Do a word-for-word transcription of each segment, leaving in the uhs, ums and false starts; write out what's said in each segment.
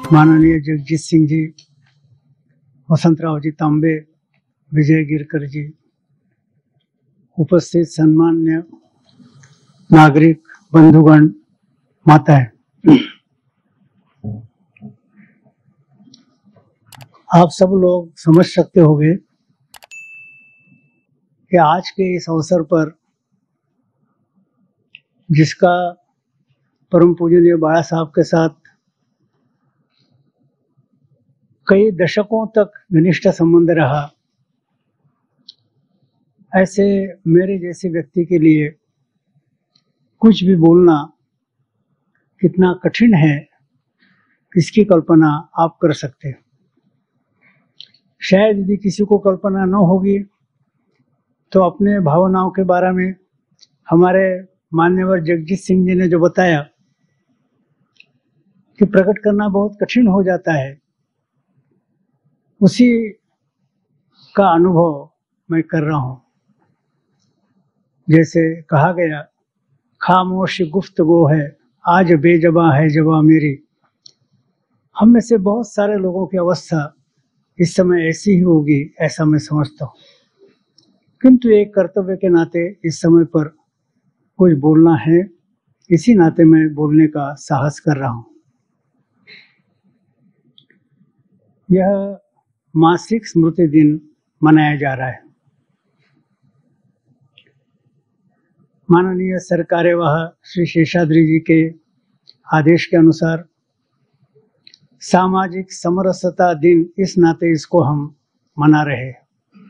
माननीय जगजीत सिंह जी, वसंतराव जी तांबे, विजय गिरकर जी, उपस्थित सम्मान्य नागरिक बंधुगण, माताएं, आप सब लोग समझ सकते होंगे कि आज के इस अवसर पर जिसका परम पूजनीय बाळा साहब के साथ कई दशकों तक घनिष्ठ संबंध रहा, ऐसे मेरे जैसे व्यक्ति के लिए कुछ भी बोलना कितना कठिन है, इसकी कल्पना आप कर सकते हैं। शायद यदि किसी को कल्पना न होगी तो अपने भावनाओं के बारे में हमारे मान्यवर जगजीत सिंह जी ने जो बताया कि प्रकट करना बहुत कठिन हो जाता है, उसी का अनुभव मैं कर रहा हूं। जैसे कहा गया, खामोश गुफ्तगू है आज बेजबा है जबा मेरी। हम में से बहुत सारे लोगों की अवस्था इस समय ऐसी ही होगी, ऐसा मैं समझता हूँ। किंतु एक कर्तव्य के नाते इस समय पर कुछ बोलना है, इसी नाते मैं बोलने का साहस कर रहा हूँ। यह मासिक स्मृति दिन मनाया जा रहा है। माननीय सरकार्यवाह श्री शेषाद्री जी के आदेश के अनुसार सामाजिक समरसता दिन, इस नाते इसको हम मना रहे हैं।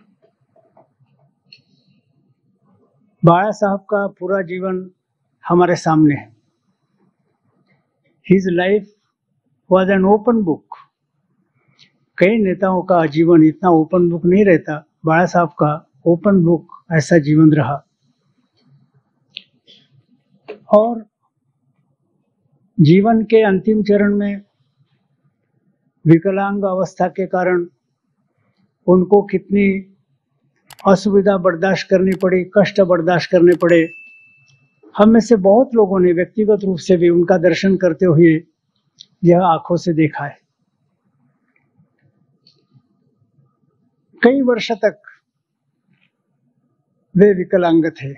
बाळा साहब का पूरा जीवन हमारे सामने है। His life was an open book. कई नेताओं का जीवन इतना ओपन बुक नहीं रहता, बाळा साहब का ओपन बुक ऐसा जीवन रहा। और जीवन के अंतिम चरण में विकलांग अवस्था के कारण उनको कितनी असुविधा बर्दाश्त करनी पड़ी, कष्ट बर्दाश्त करने पड़े, हम में से बहुत लोगों ने व्यक्तिगत रूप से भी उनका दर्शन करते हुए यह आंखों से देखा है। कई वर्ष तक वे विकलांग थे,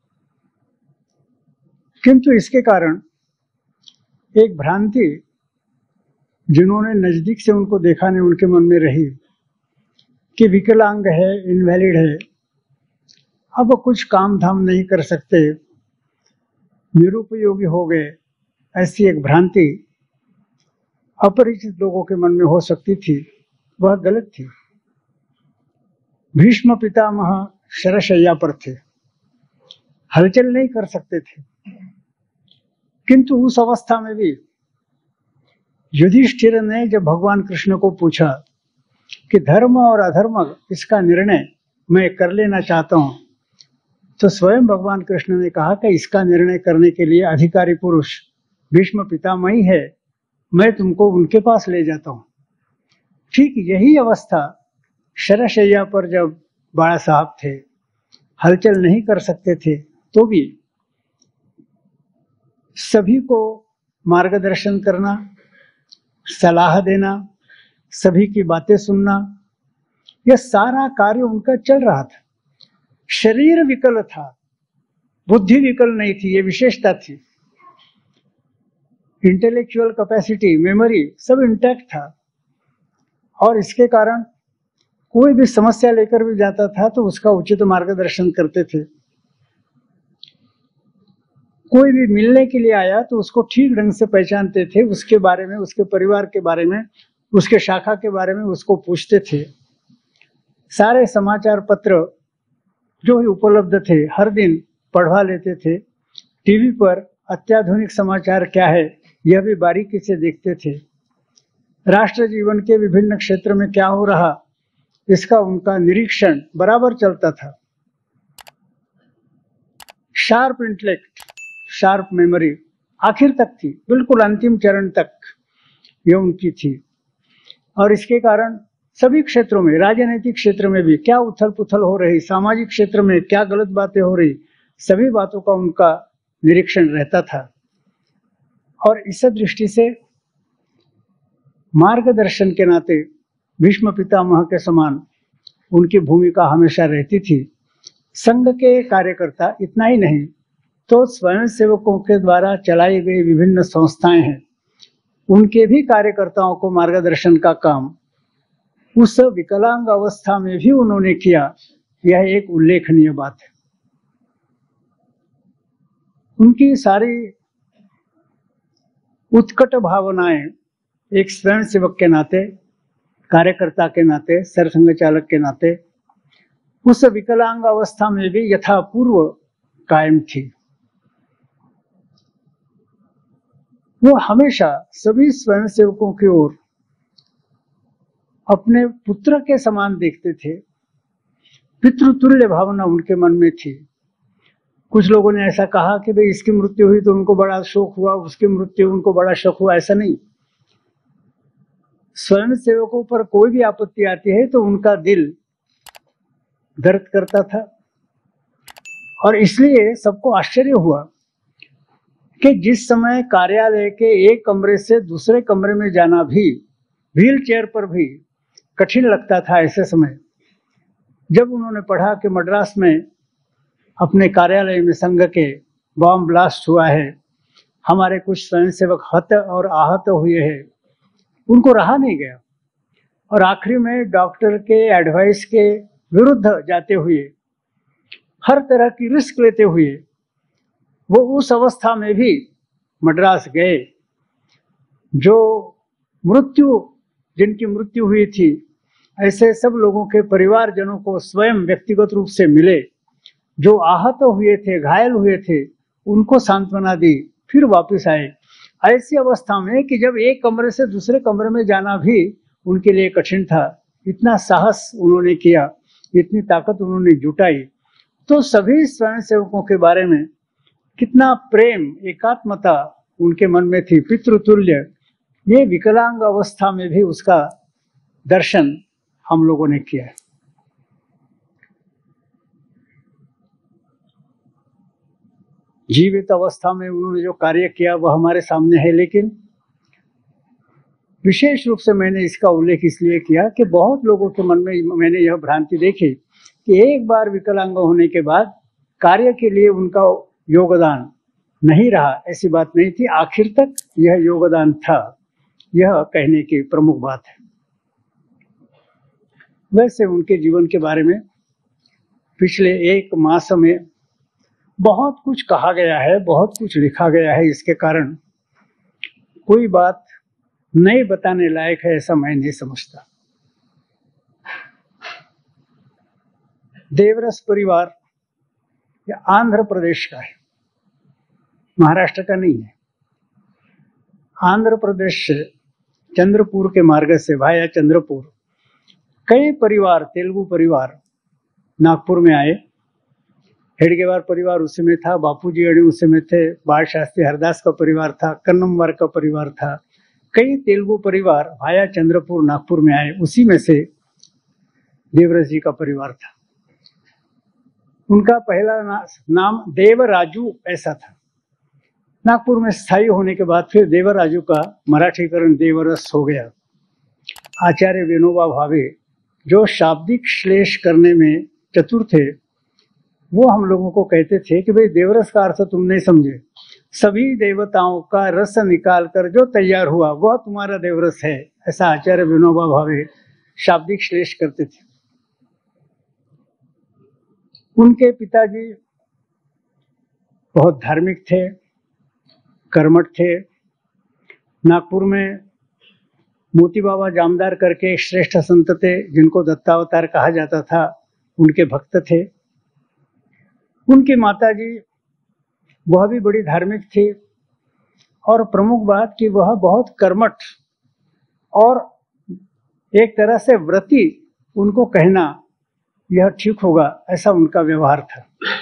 किंतु इसके कारण एक भ्रांति जिन्होंने नजदीक से उनको देखा ने उनके मन में रही कि विकलांग है, इनवैलिड है, अब कुछ काम धाम नहीं कर सकते, निरुपयोगी हो गए, ऐसी एक भ्रांति अपरिचित लोगों के मन में हो सकती थी, वह गलत थी। भीष्म पितामह शरशय्या पर थे, हलचल नहीं कर सकते थे, किंतु उस अवस्था में भी युधिष्ठिर ने जब भगवान कृष्ण को पूछा कि धर्म और अधर्म इसका निर्णय मैं कर लेना चाहता हूं, तो स्वयं भगवान कृष्ण ने कहा कि इसका निर्णय करने के लिए अधिकारी पुरुष भीष्म पितामह ही है, मैं तुमको उनके पास ले जाता हूं। ठीक यही अवस्था शरशय्या पर जब बाळा साहब थे, हलचल नहीं कर सकते थे, तो भी सभी को मार्गदर्शन करना, सलाह देना, सभी की बातें सुनना, यह सारा कार्य उनका चल रहा था। शरीर विकल था, बुद्धि विकल नहीं थी, ये विशेषता थी। इंटेलेक्चुअल कैपेसिटी, मेमोरी सब इंटैक्ट था, और इसके कारण कोई भी समस्या लेकर भी जाता था तो उसका उचित मार्गदर्शन करते थे। कोई भी मिलने के लिए आया तो उसको ठीक ढंग से पहचानते थे, उसके बारे में, उसके परिवार के बारे में, उसके शाखा के बारे में उसको पूछते थे। सारे समाचार पत्र जो ही उपलब्ध थे हर दिन पढ़वा लेते थे। टीवी पर अत्याधुनिक समाचार क्या है यह भी बारीकी से देखते थे। राष्ट्र जीवन के विभिन्न क्षेत्र में क्या हो रहा इसका उनका निरीक्षण बराबर चलता था। शार्प इंटेलेक्ट, शार्प मेमोरी आखिर तक थी, बिल्कुल अंतिम चरण तक यह उनकी थी। और इसके कारण सभी क्षेत्रों में, राजनीतिक क्षेत्र में भी क्या उथल पुथल हो रही, सामाजिक क्षेत्र में क्या गलत बातें हो रही, सभी बातों का उनका निरीक्षण रहता था। और इस दृष्टि से मार्गदर्शन के नाते भीष्म पितामह के समान उनकी भूमिका हमेशा रहती थी। संघ के कार्यकर्ता इतना ही नहीं तो स्वयं सेवकों के द्वारा चलाई गई विभिन्न संस्थाएं हैं, उनके भी कार्यकर्ताओं को मार्गदर्शन का काम उस विकलांग अवस्था में भी उन्होंने किया। यह एक उल्लेखनीय बात है। उनकी सारी उत्कट भावनाएं एक स्वयं सेवक के नाते, कार्यकर्ता के नाते, सरसंघ चालक के नाते उस विकलांग अवस्था में भी यथापूर्व कायम थी। वो हमेशा सभी स्वयं सेवकों की ओर अपने पुत्र के समान देखते थे। पितृतुल्य भावना उनके मन में थी। कुछ लोगों ने ऐसा कहा कि भाई इसकी मृत्यु हुई तो उनको बड़ा शोक हुआ, उसकी मृत्यु उनको बड़ा शोक हुआ। ऐसा नहीं। स्वयं सेवकों पर कोई भी आपत्ति आती है तो उनका दिल दर्द करता था, और इसलिए सबको आश्चर्य हुआ कि जिस समय कार्यालय के एक कमरे से दूसरे कमरे में जाना भी व्हील चेयर पर भी कठिन लगता था, ऐसे समय जब उन्होंने पढ़ा कि मद्रास में अपने कार्यालय में संघ के बॉम्ब ब्लास्ट हुआ है, हमारे कुछ स्वयंसेवक हत और आहत हुए हैं, उनको रहा नहीं गया और आखिरी में डॉक्टर के एडवाइस के विरुद्ध जाते हुए, हर तरह की रिस्क लेते हुए वो उस अवस्था में भी मद्रास गए। जो मृत्यु जिनकी मृत्यु हुई थी, ऐसे सब लोगों के परिवारजनों को स्वयं व्यक्तिगत रूप से मिले। जो आहत हुए थे, घायल हुए थे, उनको सांत्वना दी, फिर वापस आए। ऐसी अवस्था में कि जब एक कमरे से दूसरे कमरे में जाना भी उनके लिए कठिन था, इतना साहस उन्होंने किया, इतनी ताकत उन्होंने जुटाई। तो सभी स्वयंसेवकों के बारे में कितना प्रेम, एकात्मता उनके मन में थी, पितृतुल्य। ये विकलांग अवस्था में भी उसका दर्शन हम लोगों ने किया है। जीवित अवस्था में उन्होंने जो कार्य किया वह हमारे सामने है, लेकिन विशेष रूप से मैंने इसका उल्लेख इसलिए किया कि बहुत लोगों के मन में मैंने यह भ्रांति देखी कि एक बार विकलांग होने के बाद कार्य के लिए उनका योगदान नहीं रहा। ऐसी बात नहीं थी, आखिर तक यह योगदान था। यह कहने की प्रमुख बात है। वैसे उनके जीवन के बारे में पिछले एक मास में बहुत कुछ कहा गया है, बहुत कुछ लिखा गया है। इसके कारण कोई बात नहीं बताने लायक है ऐसा मैं नहीं समझता। देवरस परिवार या आंध्र प्रदेश का है, महाराष्ट्र का नहीं है। आंध्र प्रदेश से चंद्रपुर के मार्ग से भाया चंद्रपुर कई परिवार, तेलुगु परिवार नागपुर में आए। हेडगेवार परिवार उसी में था, बापूजी अड़ी उसी में थे, बाल शास्त्री हरदास का परिवार था, कन्नमवार का परिवार था। कई तेलुगु परिवार भाया चंद्रपुर नागपुर में आए, उसी में से देवरस जी का परिवार था। उनका पहला ना, नाम देवराजू ऐसा था। नागपुर में स्थायी होने के बाद फिर देवराजू का मराठीकरण देवरस हो गया। आचार्य विनोबा भावे जो शाब्दिक श्लेष करने में चतुर थे, वो हम लोगों को कहते थे कि भाई देवरस का अर्थ तुम नहीं समझे, सभी देवताओं का रस निकाल कर जो तैयार हुआ वह तुम्हारा देवरस है। ऐसा आचार्य विनोबा भावे शाब्दिक श्लेष करते थे। उनके पिताजी बहुत धार्मिक थे, कर्मठ थे। नागपुर में मोती बाबा जामदार करके एक श्रेष्ठ संत थे जिनको दत्तावतार कहा जाता था, उनके भक्त थे। उनकी माताजी वह भी बड़ी धार्मिक थी, और प्रमुख बात कि वह बहुत कर्मठ और एक तरह से व्रती, उनको कहना यह ठीक होगा ऐसा उनका व्यवहार था।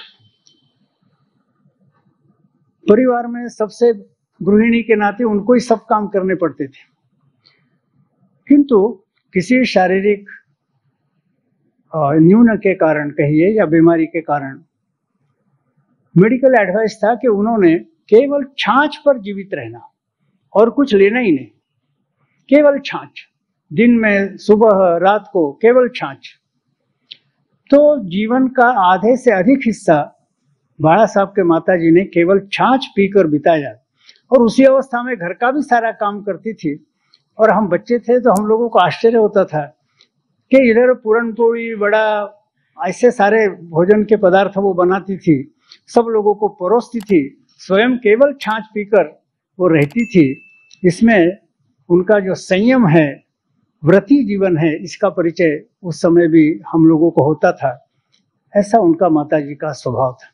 परिवार में सबसे गृहिणी के नाते उनको ही सब काम करने पड़ते थे, किंतु किसी शारीरिक न्यून के कारण कहिए या बीमारी के कारण मेडिकल एडवाइस था कि उन्होंने केवल छाछ पर जीवित रहना और कुछ लेना ही नहीं। केवल छाछ, दिन में सुबह रात को केवल छाछ। तो जीवन का आधे से अधिक हिस्सा बाड़ा साहब के माता जी ने केवल छाछ पीकर बिताया, और उसी अवस्था में घर का भी सारा काम करती थी। और हम बच्चे थे तो हम लोगों को आश्चर्य होता था कि इधर पूरन पोड़ी बड़ा ऐसे सारे भोजन के पदार्थ वो बनाती थी, सब लोगों को परोसती थी, स्वयं केवल छाछ पीकर वो रहती थी। इसमें उनका जो संयम है, व्रती जीवन है, इसका परिचय उस समय भी हम लोगों को होता था। ऐसा उनका माताजी का स्वभाव था।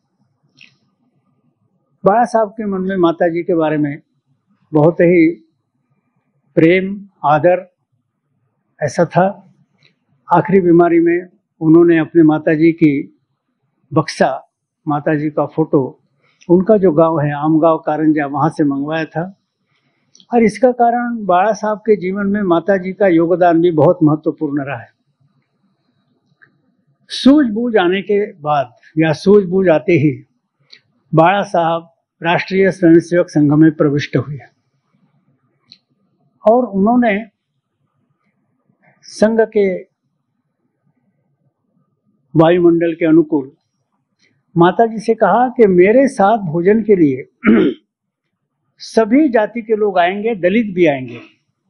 बाड़ा साहब के मन में माताजी के बारे में बहुत ही प्रेम, आदर ऐसा था। आखिरी बीमारी में उन्होंने अपने माताजी की बक्सा, माताजी का फोटो, उनका जो गांव है आमगांव कारंजा, वहां से मंगवाया था। और इसका कारण बाड़ा साहब के जीवन में माताजी का योगदान भी बहुत महत्वपूर्ण रहा है। सूझबूझ आने के बाद या सूझबूझ आते ही बाड़ा साहब राष्ट्रीय स्वयंसेवक संघ में प्रविष्ट हुए और उन्होंने संघ के वायुमंडल के अनुकूल माताजी से कहा कि मेरे साथ भोजन के लिए सभी जाति के लोग आएंगे, दलित भी आएंगे।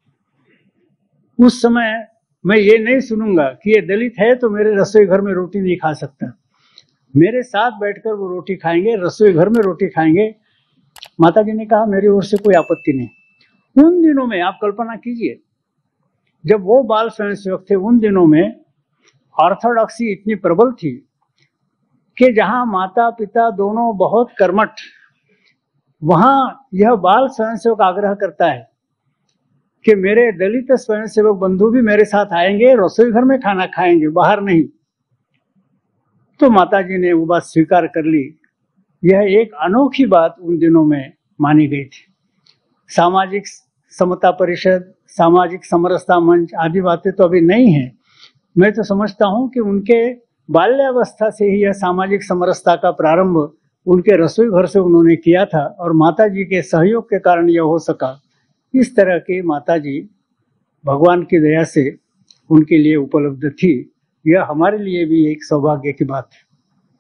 उस समय मैं ये नहीं सुनूंगा कि ये दलित है तो मेरे रसोई घर में रोटी नहीं खा सकता। मेरे साथ बैठकर वो रोटी खाएंगे, रसोई घर में रोटी खाएंगे। माताजी ने कहा मेरी ओर से कोई आपत्ति नहीं। उन दिनों में आप कल्पना कीजिए, जब वो बाल स्वयंसेवक थे, उन दिनों में ऑर्थोडॉक्सी इतनी प्रबल थी कि जहां माता पिता दोनों बहुत कर्मठ, वहां यह बाल स्वयंसेवक आग्रह करता है कि मेरे दलित स्वयंसेवक बंधु भी मेरे साथ आएंगे, रसोई घर में खाना खाएंगे, बाहर नहीं। तो माताजी ने वो बात स्वीकार कर ली। यह एक अनोखी बात उन दिनों में मानी गई थी। सामाजिक समता परिषद, सामाजिक समरसता मंच आदि बातें तो अभी नहीं है। मैं तो समझता हूं कि उनके बाल्यावस्था से ही यह सामाजिक समरसता का प्रारंभ उनके रसोई घर से उन्होंने किया था और माताजी के सहयोग के कारण यह हो सका। इस तरह की माताजी भगवान की दया से उनके लिए उपलब्ध थी। यह हमारे लिए भी एक सौभाग्य की बात है।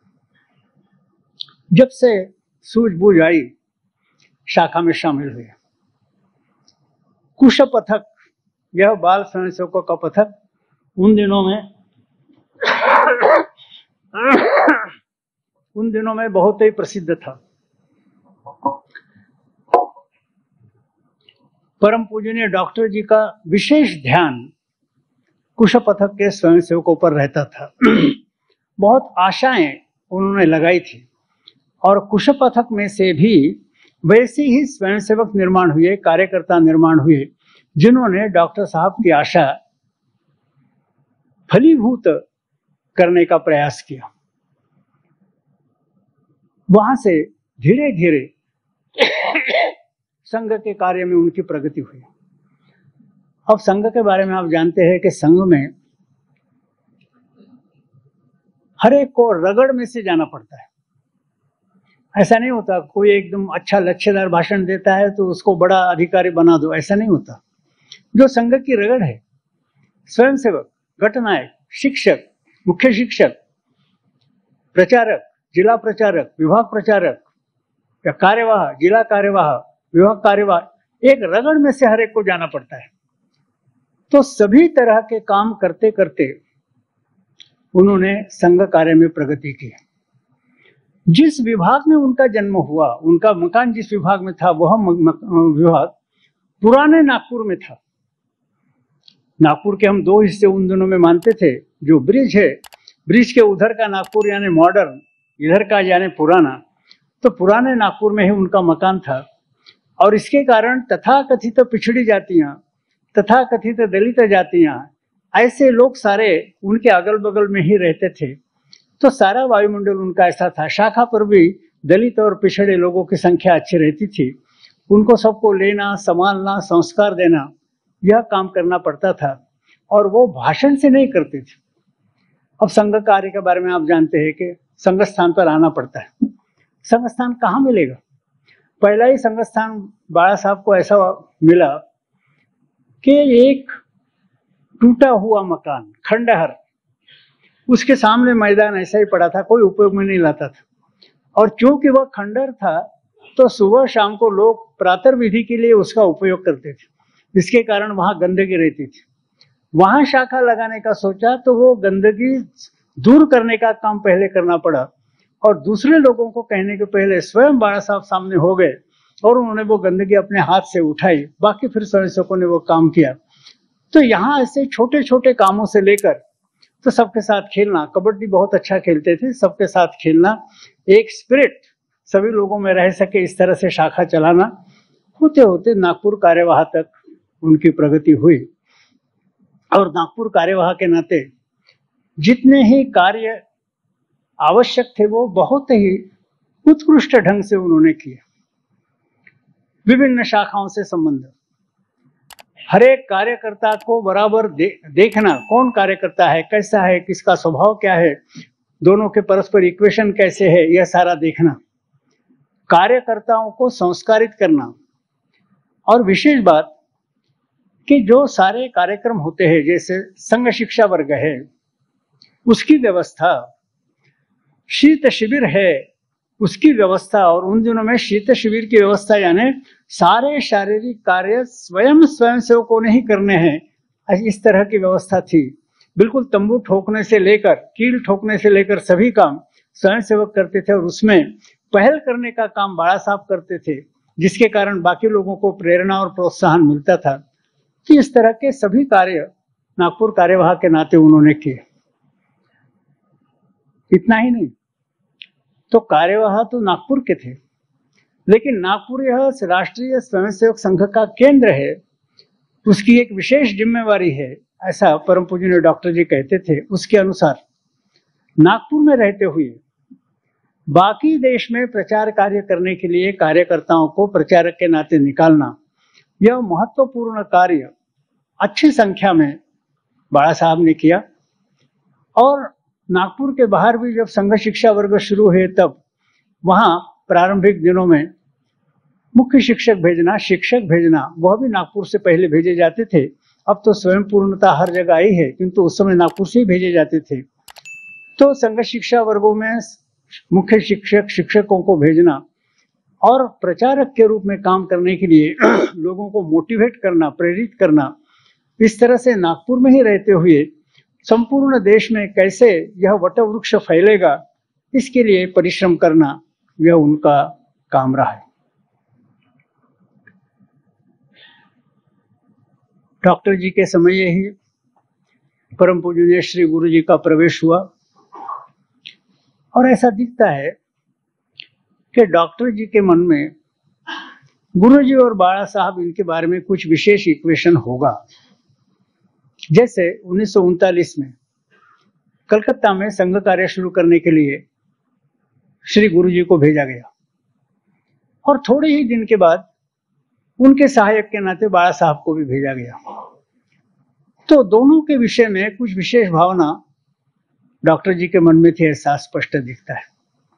जब से सूझबूझ आई, शाखा में शामिल हुए। कुश पथक, यह बाल स्वयंसेवकों का पथक उन दिनों में उन दिनों में बहुत ही प्रसिद्ध था। परम पूजनीय डॉक्टर जी का विशेष ध्यान कुश पथक के स्वयंसेवकों पर रहता था। बहुत आशाएं उन्होंने लगाई थी और कुश पथक में से भी वैसे ही स्वयंसेवक निर्माण हुए, कार्यकर्ता निर्माण हुए, जिन्होंने डॉक्टर साहब की आशा फलीभूत करने का प्रयास किया। वहां से धीरे धीरे संघ के कार्य में उनकी प्रगति हुई। अब संघ के बारे में आप जानते हैं कि संघ में हर एक को रगड़ में से जाना पड़ता है। ऐसा नहीं होता कोई एकदम अच्छा लक्ष्यदार भाषण देता है तो उसको बड़ा अधिकारी बना दो, ऐसा नहीं होता। जो संघ की रगड़ है, स्वयंसेवक, गटनायक, शिक्षक, मुख्य शिक्षक, प्रचारक, जिला प्रचारक, विभाग प्रचारक या कार्यवाह, जिला कार्यवाह, विभाग कार्यवाह, एक रगड़ में से हर एक को जाना पड़ता है। तो सभी तरह के काम करते करते उन्होंने संघ कार्य में प्रगति की। जिस विभाग में उनका जन्म हुआ, उनका मकान जिस विभाग में था, वह विभाग पुराने नागपुर में था। नागपुर के हम दो हिस्से उन दिनों में मानते थे। जो ब्रिज है, ब्रिज के उधर का नागपुर यानी मॉडर्न, इधर का यानी पुराना। तो पुराने नागपुर में ही उनका मकान था और इसके कारण तथाकथित पिछड़ी जातियां, तथाकथित दलित जातियां, ऐसे लोग सारे उनके अगल बगल में ही रहते थे। तो सारा वायुमंडल उनका ऐसा था। शाखा पर भी दलित और पिछड़े लोगों की संख्या अच्छी रहती थी। उनको सबको लेना, संभालना, संस्कार देना, यह काम करना पड़ता था और वो भाषण से नहीं करते थे। अब संघ कार्य के बारे में आप जानते हैं कि संघ स्थान पर आना पड़ता है। संघ स्थान कहाँ मिलेगा? पहला ही संघ स्थान बाड़ा साहब को ऐसा मिला कि एक टूटा हुआ मकान, खंडहर, उसके सामने मैदान ऐसा ही पड़ा था, कोई उपयोग में नहीं लाता था। और चूंकि वह खंडहर था तो सुबह शाम को लोग प्रातः विधि के लिए उसका उपयोग करते थे, जिसके कारण वहां गंदगी रहती थी। वहां शाखा लगाने का सोचा तो वो गंदगी दूर करने का काम पहले करना पड़ा, और दूसरे लोगों को कहने के पहले स्वयं बाड़ा साहब सामने हो गए और उन्होंने वो गंदगी अपने हाथ से उठाई। बाकी फिर स्वयंसेवकों ने वो काम किया। तो यहाँ ऐसे छोटे छोटे कामों से लेकर तो सबके साथ खेलना, कबड्डी बहुत अच्छा खेलते थे, सबके साथ खेलना, एक स्पिरिट सभी लोगों में रह सके, इस तरह से शाखा चलाना, होते होते नागपुर कार्यवाह तक उनकी प्रगति हुई। और नागपुर कार्यवाह के नाते जितने ही कार्य आवश्यक थे वो बहुत ही उत्कृष्ट ढंग से उन्होंने किए। विभिन्न शाखाओं से संबंध, हर एक कार्यकर्ता को बराबर दे, देखना, कौन कार्यकर्ता है, कैसा है, किसका स्वभाव क्या है, दोनों के परस्पर इक्वेशन कैसे है, यह सारा देखना, कार्यकर्ताओं को संस्कारित करना। और विशेष बात कि जो सारे कार्यक्रम होते हैं, जैसे संघ शिक्षा वर्ग है उसकी व्यवस्था, शीत शिविर है उसकी व्यवस्था, और उन दिनों में शीत शिविर की व्यवस्था यानी सारे शारीरिक कार्य स्वयं स्वयंसेवकों ने ही करने हैं, इस तरह की व्यवस्था थी। बिल्कुल तंबू ठोकने से लेकर कील ठोकने से लेकर सभी काम स्वयंसेवक करते थे, और उसमें पहल करने का काम बाड़ा साहब करते थे, जिसके कारण बाकी लोगों को प्रेरणा और प्रोत्साहन मिलता था। तो इस तरह के सभी कार्य नागपुर कार्यवाह के नाते उन्होंने किए। इतना ही नहीं, तो कार्यवाह तो नागपुर के थे, लेकिन नागपुर यह राष्ट्रीय स्वयंसेवक संघ का केंद्र है, उसकी एक विशेष जिम्मेवारी है, ऐसा परम पूजनीय डॉक्टर जी कहते थे। उसके अनुसार नागपुर में रहते हुए बाकी देश में प्रचार कार्य करने के लिए कार्यकर्ताओं को प्रचारक के नाते निकालना, यह महत्वपूर्ण कार्य अच्छी संख्या में बाड़ा साहब ने किया। और नागपुर के बाहर भी जब संघ शिक्षा वर्ग शुरू हुए तब वहाँ प्रारंभिक दिनों में मुख्य शिक्षक भेजना, शिक्षक भेजना, वह भी नागपुर से पहले भेजे जाते थे। अब तो स्वयं पूर्णता हर जगह आई है, किंतु उस समय नागपुर से ही भेजे जाते थे। तो संघ शिक्षा वर्गों में मुख्य शिक्षक शिक्षकों को भेजना और प्रचारक के रूप में काम करने के लिए लोगों को मोटिवेट करना, प्रेरित करना, इस तरह से नागपुर में ही रहते हुए संपूर्ण देश में कैसे यह वटवृक्ष फैलेगा, इसके लिए परिश्रम करना, यह उनका काम रहा है। डॉक्टर जी के समय ही परम पूजनीय श्री गुरु जी का प्रवेश हुआ, और ऐसा दिखता है कि डॉक्टर जी के मन में गुरु जी और बाड़ा साहब इनके बारे में कुछ विशेष इक्वेशन होगा। जैसे उन्नीस सौ उनतालीस में कलकत्ता में संघ कार्य शुरू करने के लिए श्री गुरु जी को भेजा गया, और थोड़े ही दिन के बाद उनके सहायक के नाते बाड़ा साहब को भी भेजा गया। तो दोनों के विषय में कुछ विशेष भावना डॉक्टर जी के मन में थी, ऐसा स्पष्ट दिखता है।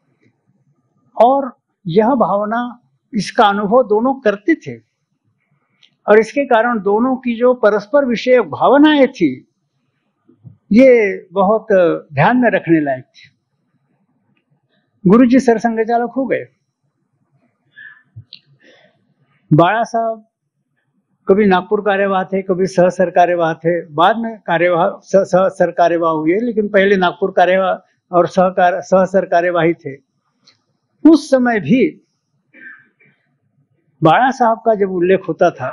और यह भावना, इसका अनुभव दोनों करते थे, और इसके कारण दोनों की जो परस्पर विषय भावनाएं थी, ये बहुत ध्यान में रखने लायक थी। गुरु जी सरसंघ चालक हो गए, बाड़ा साहब कभी नागपुर कार्यवाह थे, कभी सह सर कार्यवाह थे, बाद में कार्यवाह सह सर कार्यवाह हुए, लेकिन पहले नागपुर कार्यवाह और सहकार सह सर कार्यवाही थे। उस समय भी बाड़ा साहब का जब उल्लेख होता था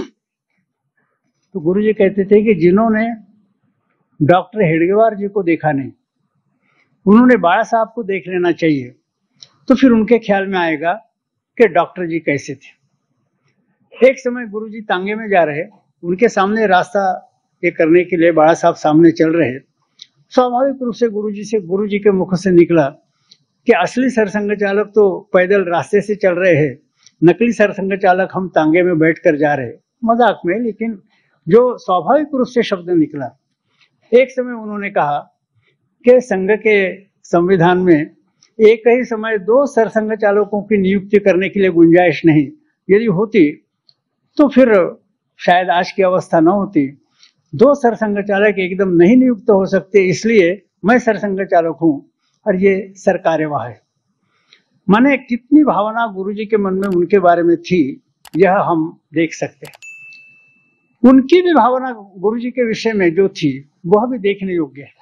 तो गुरु जी कहते थे कि जिन्होंने डॉक्टर हेडगेवार जी को देखा नहीं, उन्होंने बाड़ा साहब को देख लेना चाहिए, तो फिर उनके ख्याल में आएगा कि डॉक्टर जी कैसे थे। एक समय गुरु जी तांगे में जा रहे, उनके सामने रास्ता ये करने के लिए बाड़ा साहब सामने चल रहे। स्वाभाविक रूप से गुरु जी से गुरु जी के मुख से निकला कि असली सरसंघ चालक तो पैदल रास्ते से चल रहे हैं, नकली सरसंघ चालक हम तांगे में बैठ कर जा रहे। मजाक में, लेकिन जो स्वाभाविक रूप से शब्द निकला। एक समय उन्होंने कहा कि संघ के संविधान में एक ही समय दो सरसंघ चालकों की नियुक्ति करने के लिए गुंजाइश नहीं, यदि होती तो फिर शायद आज की अवस्था न होती, दो सरसंघ चालक एकदम नहीं नियुक्त हो सकते, इसलिए मैं सरसंघ चालक हूं और ये सरकार्यवाह है। माने कितनी भावना गुरुजी के मन में उनके बारे में थी, यह हम देख सकते हैं। उनकी भी भावना गुरुजी के विषय में जो थी वह भी देखने योग्य है।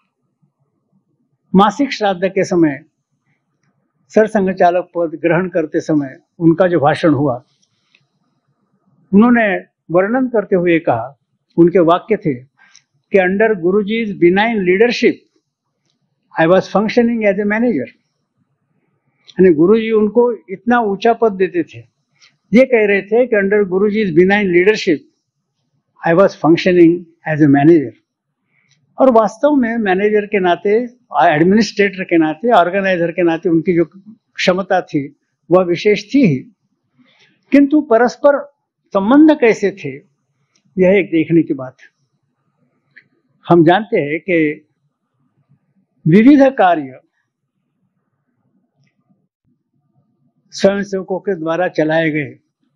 मासिक श्राद्ध के समय सरसंघ चालक पद ग्रहण करते समय उनका जो भाषण हुआ, उन्होंने वर्णन करते हुए कहा, उनके वाक्य थे कि under Guruji's benign leadership I was functioning as a manager। यानी गुरुजी उनको इतना ऊंचा पद देते थे, ये कह रहे थे कि under Guruji's benign leadership I was functioning as a manager। और वास्तव में मैनेजर के नाते, एडमिनिस्ट्रेटर के नाते, ऑर्गेनाइजर के नाते उनकी जो क्षमता थी वह विशेष थी ही, किंतु परस्पर संबंध कैसे थे यह एक देखने की बात है। हम जानते हैं कि विविध कार्य स्वयंसेवकों के द्वारा चलाए गए,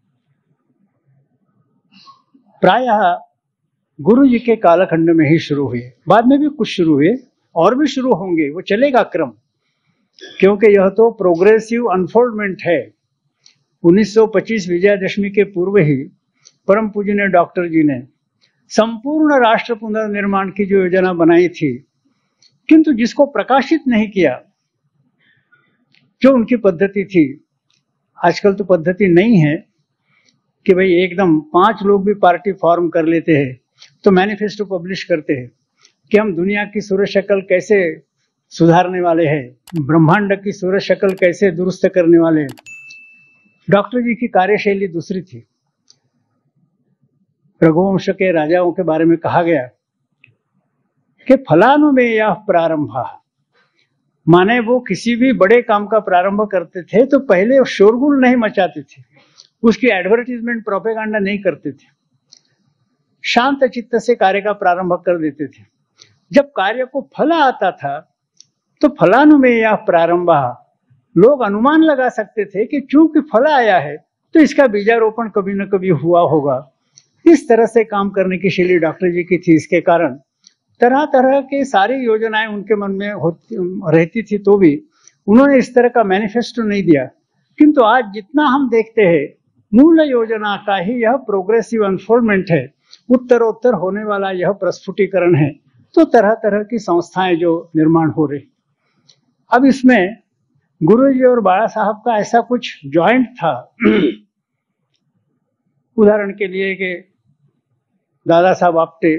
प्रायः गुरु जी के कालखंड में ही शुरू हुए। बाद में भी कुछ शुरू हुए और भी शुरू होंगे, वो चलेगा क्रम, क्योंकि यह तो प्रोग्रेसिव अनफोल्डमेंट है। उन्नीस सौ पच्चीस विजयादशमी के पूर्व ही परम पूजनीय डॉक्टर जी ने संपूर्ण राष्ट्र पुनर्निर्माण की जो योजना बनाई थी, किंतु जिसको प्रकाशित नहीं किया, जो उनकी पद्धति थी। आजकल तो पद्धति नहीं है कि भाई एकदम पांच लोग भी पार्टी फॉर्म कर लेते हैं तो मैनिफेस्टो पब्लिश करते हैं कि हम दुनिया की सूरत शक्ल कैसे सुधारने वाले हैं, ब्रह्मांड की सूरत शक्ल कैसे दुरुस्त करने वाले हैं। डॉक्टर जी की कार्यशैली दूसरी थी। रघुवंश के राजाओं के बारे में कहा गया कि फलानुमेयः प्रारंभः, माने वो किसी भी बड़े काम का प्रारंभ करते थे तो पहले शोरगुल नहीं मचाते थे, उसकी एडवर्टीजमेंट प्रोपेगेंडा नहीं करते थे, शांत चित्त से कार्य का प्रारंभ कर देते थे। जब कार्य को फल आता था तो फलानुमेयः प्रारंभः, लोग अनुमान लगा सकते थे कि चूंकि फल आया है तो इसका बीजारोपण कभी न कभी हुआ होगा। इस तरह से काम करने की शैली डॉक्टर जी की थी। इसके कारण तरह तरह के सारी योजनाएं उनके मन में होती रहती थी, तो भी उन्होंने इस तरह का मैनिफेस्टो नहीं दिया। किंतु आज जितना हम देखते हैं, मूल योजना का ही यह प्रोग्रेसिव अनफोल्डमेंट है, उत्तरोत्तर होने वाला यह प्रस्फुटीकरण है। तो तरह तरह की संस्थाएं जो निर्माण हो रही, अब इसमें गुरुजी और बाला साहब का ऐसा कुछ जॉइंट था। उदाहरण के लिए कि दादा साहब आपटे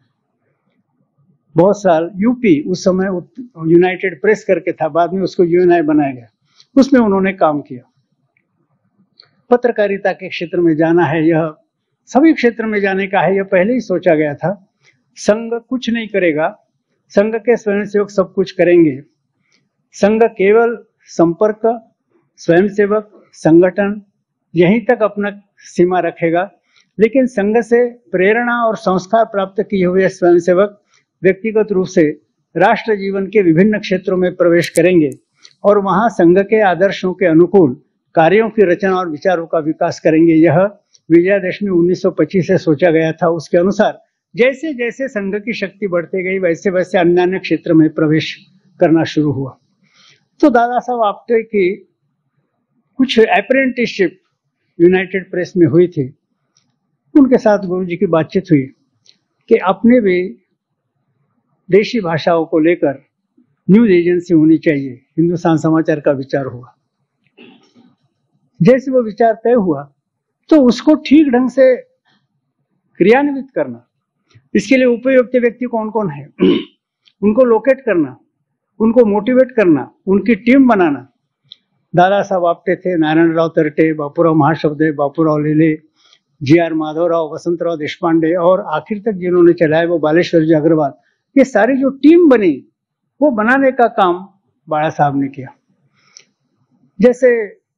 बहुत साल यूपी, उस समय यूनाइटेड प्रेस करके था, बाद में उसको यूएनआई बनाया गया, उसमें उन्होंने काम किया। पत्रकारिता के क्षेत्र में जाना है, यह सभी क्षेत्र में जाने का है, यह पहले ही सोचा गया था। संघ कुछ नहीं करेगा, संघ के स्वयंसेवक सब कुछ करेंगे। संघ केवल संपर्क, स्वयंसेवक, संगठन यहीं तक अपना सीमा रखेगा, लेकिन संघ से प्रेरणा और संस्कार प्राप्त किए हुए स्वयंसेवक व्यक्तिगत रूप से राष्ट्र जीवन के विभिन्न क्षेत्रों में प्रवेश करेंगे और वहां संघ के आदर्शों के अनुकूल कार्यों की रचना और विचारों का विकास करेंगे। यह विजयादशमी उन्नीस सौ पच्चीस से सोचा गया था। उसके अनुसार जैसे जैसे संघ की शक्ति बढ़ती गई, वैसे वैसे अन्य अन्य क्षेत्र में प्रवेश करना शुरू हुआ। तो दादा साहब आपटे की कुछ अप्रेंटिसशिप यूनाइटेड प्रेस में हुई थी। उनके साथ गुरु जी की बातचीत हुई कि अपने भी देशी भाषाओं को लेकर न्यूज एजेंसी होनी चाहिए। हिंदुस्तान समाचार का विचार हुआ। जैसे वो विचार तय हुआ तो उसको ठीक ढंग से क्रियान्वित करना, इसके लिए उपयुक्त व्यक्ति कौन कौन है उनको लोकेट करना, उनको मोटिवेट करना, उनकी टीम बनाना। दादा साहब आपटे थे, नारायण राव तरटे, बापूराव महाशब्दे, बापूराव लेले, जी आर माधवराव, वसंतराव देशपांडे और आखिर तक जिन्होंने चलाया वो बालेश्वर जी अग्रवाल। ये सारी जो टीम बनी वो बनाने का काम बाला साहब ने किया। जैसे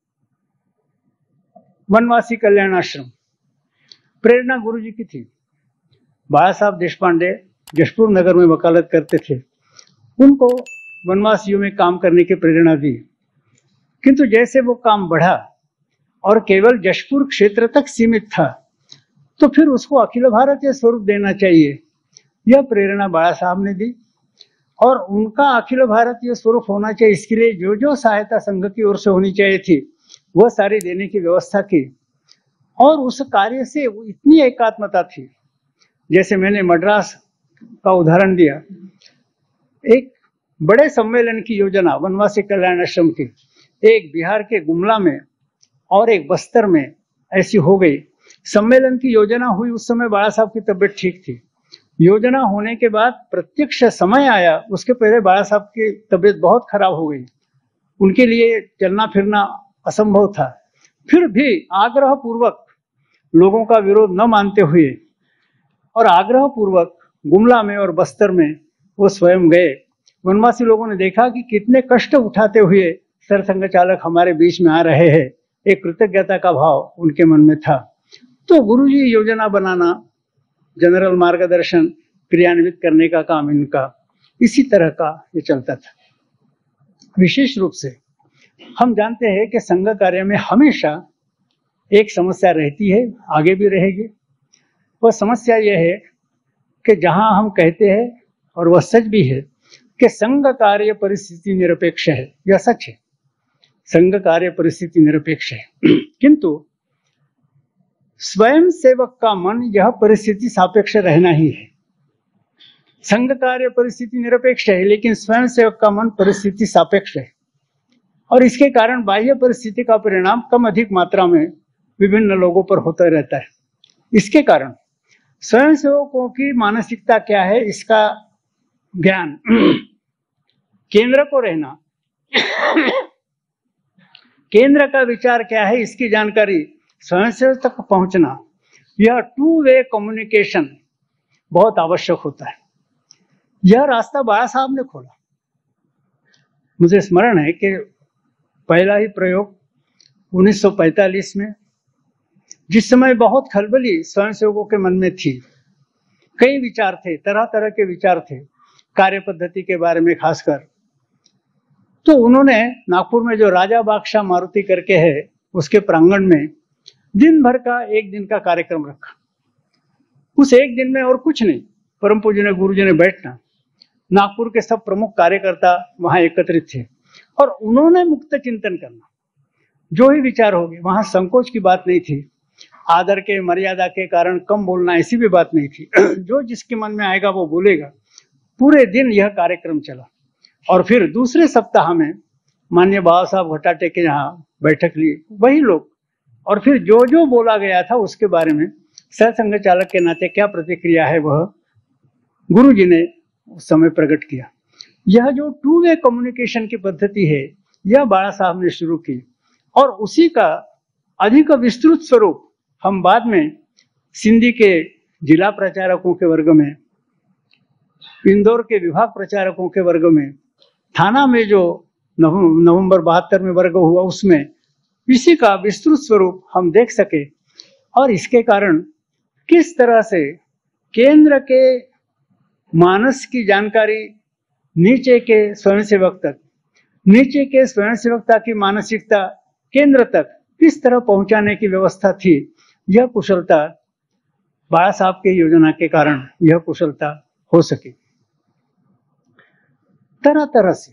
वनवासी कल्याण आश्रम, प्रेरणा गुरु जी की थी। बाला साहब देशपांडे जशपुर नगर में वकालत करते थे, उनको वनवासियों में काम करने की प्रेरणा दी। किंतु जैसे वो काम बढ़ा और केवल जशपुर क्षेत्र तक सीमित था, तो फिर उसको अखिल भारतीय स्वरूप देना चाहिए। यह प्रेरणा बाला साहब ने दी और उनका अखिल भारतीय स्वरूप होना चाहिए, इसके लिए जो जो सहायता संघ की ओर से होनी चाहिए थी वह सारी देने की व्यवस्था की। और उस कार्य से इतनी एकात्मता थी, जैसे मैंने मद्रास का उदाहरण दिया, एक बड़े सम्मेलन की योजना वनवासी कल्याण आश्रम की एक बिहार के गुमला में और एक बस्तर में ऐसी हो गई। सम्मेलन की योजना हुई, उस समय बाला साहब की तबीयत ठीक थी। योजना होने के बाद प्रत्यक्ष समय आया, उसके पहले बाला साहब की तबीयत बहुत खराब हो गई, उनके लिए चलना फिरना असंभव था। फिर भी आग्रह पूर्वक लोगों का विरोध न मानते हुए और आग्रह पूर्वक गुमला में और बस्तर में वो स्वयं गए। वनवासी लोगों ने देखा कि कितने कष्ट उठाते हुए सरसंघ चालक हमारे बीच में आ रहे हैं, एक कृतज्ञता का भाव उनके मन में था। तो गुरुजी योजना बनाना, जनरल मार्गदर्शन क्रियान्वित करने का काम इनका इसी तरह का ये चलता था। विशेष रूप से हम जानते हैं कि संघ कार्य में हमेशा एक समस्या रहती है, आगे भी रहेगी। वह समस्या यह है कि जहां हम कहते हैं, और वह सच भी है, कि संघ कार्य परिस्थिति निरपेक्ष है। यह सच है, संघ कार्य परिस्थिति निरपेक्ष है, किंतु स्वयं सेवक का मन यह परिस्थिति सापेक्ष रहना ही है। संघ कार्य परिस्थिति निरपेक्ष है, लेकिन स्वयं सेवक का मन परिस्थिति सापेक्ष है, और इसके कारण बाह्य परिस्थिति का परिणाम कम अधिक मात्रा में विभिन्न लोगों पर होता रहता है। इसके कारण स्वयं सेवकों की मानसिकता क्या है, इसका ज्ञान, केंद्र को रहना, केंद्र का विचार क्या है, इसकी जानकारी स्वयं सेवक तक पहुंचना, यह टू वे कम्युनिकेशन बहुत आवश्यक होता है। यह रास्ता बाला साहब ने खोला। मुझे स्मरण है कि पहला ही प्रयोग उन्नीस सौ पैंतालीस में, जिस समय बहुत खलबली स्वयंसेवकों के मन में थी, कई विचार थे, तरह तरह के विचार थे कार्य पद्धति के बारे में खासकर, तो उन्होंने नागपुर में जो राजा बादशाह मारुति करके है उसके प्रांगण में दिन भर का एक दिन का कार्यक्रम रखा। उस एक दिन में और कुछ नहीं, परम पूज्य ने गुरु जी ने बैठना, नागपुर के सब प्रमुख कार्यकर्ता वहां एकत्रित थे और उन्होंने मुक्त चिंतन करना, जो ही विचार होंगे। वहां संकोच की बात नहीं थी, आदर के मर्यादा के कारण कम बोलना ऐसी भी बात नहीं थी। जो जिसके मन में आएगा वो बोलेगा। पूरे दिन यह कार्यक्रम चला और फिर दूसरे सप्ताह में माननीय बाबा साहब घटाटे के यहाँ बैठक ली, वही लोग, और फिर जो जो बोला गया था उसके बारे में सरसंघ चालक के नाते क्या प्रतिक्रिया है वह गुरु जी ने उस समय प्रकट किया। यह जो टू वे कम्युनिकेशन की पद्धति है यह बाला साहब ने शुरू की और उसी का अधिक विस्तृत स्वरूप हम बाद में सिंधी के जिला प्रचारकों के वर्ग में, इंदौर के विभाग प्रचारकों के वर्ग में, थाना में जो नवंबर बहत्तर में वर्ग हुआ उसमें इसी का विस्तृत स्वरूप हम देख सके। और इसके कारण किस तरह से केंद्र के मानस की जानकारी नीचे के स्वयंसेवक तक, नीचे के स्वयंसेवकता की मानसिकता केंद्र तक किस तरह पहुंचाने की व्यवस्था थी, यह कुशलता बाला साहब के योजना के कारण यह कुशलता हो सकी। तरह तरह से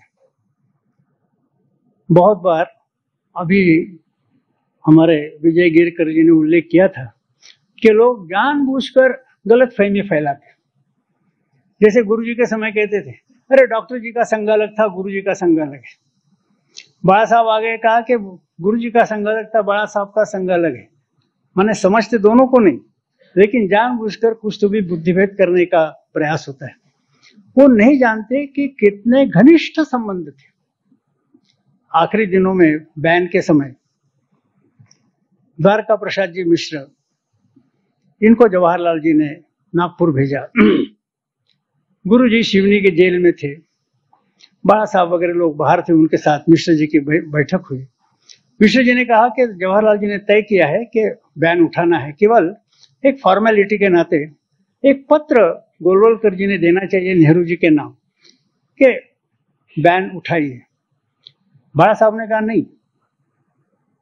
बहुत बार अभी हमारे विजय गिरकर जी ने उल्लेख किया था कि लोग जानबूझकर गलत फहमी फैलाते। जैसे गुरु जी के समय कहते थे, अरे डॉक्टर जी का संग अलग था, गुरु जी का संग अलग है। बाला साहब आगे कहा कि गुरु जी का संग अलग था, बाला साहब का संग अलग है। माने समझते दोनों को नहीं, लेकिन जानबूझकर कुछ तो भी बुद्धिभेद करने का प्रयास होता है। वो नहीं जानते कि कितने घनिष्ठ संबंध थे। आखिरी दिनों में बैन के समय द्वारका प्रसाद जी मिश्र, इनको जवाहरलाल जी ने नागपुर भेजा। गुरु जी शिवनी के जेल में थे, बाला साहब वगैरह लोग बाहर थे, उनके साथ मिश्र जी की बैठक हुई। मिश्र जी ने कहा कि जवाहरलाल जी ने तय किया है कि बैन उठाना है, केवल एक फॉर्मेलिटी के नाते एक पत्र गोलवलकर जी ने देना चाहिए नेहरू जी के नाम कि बैन उठाइए। बाला साहब ने कहा नहीं,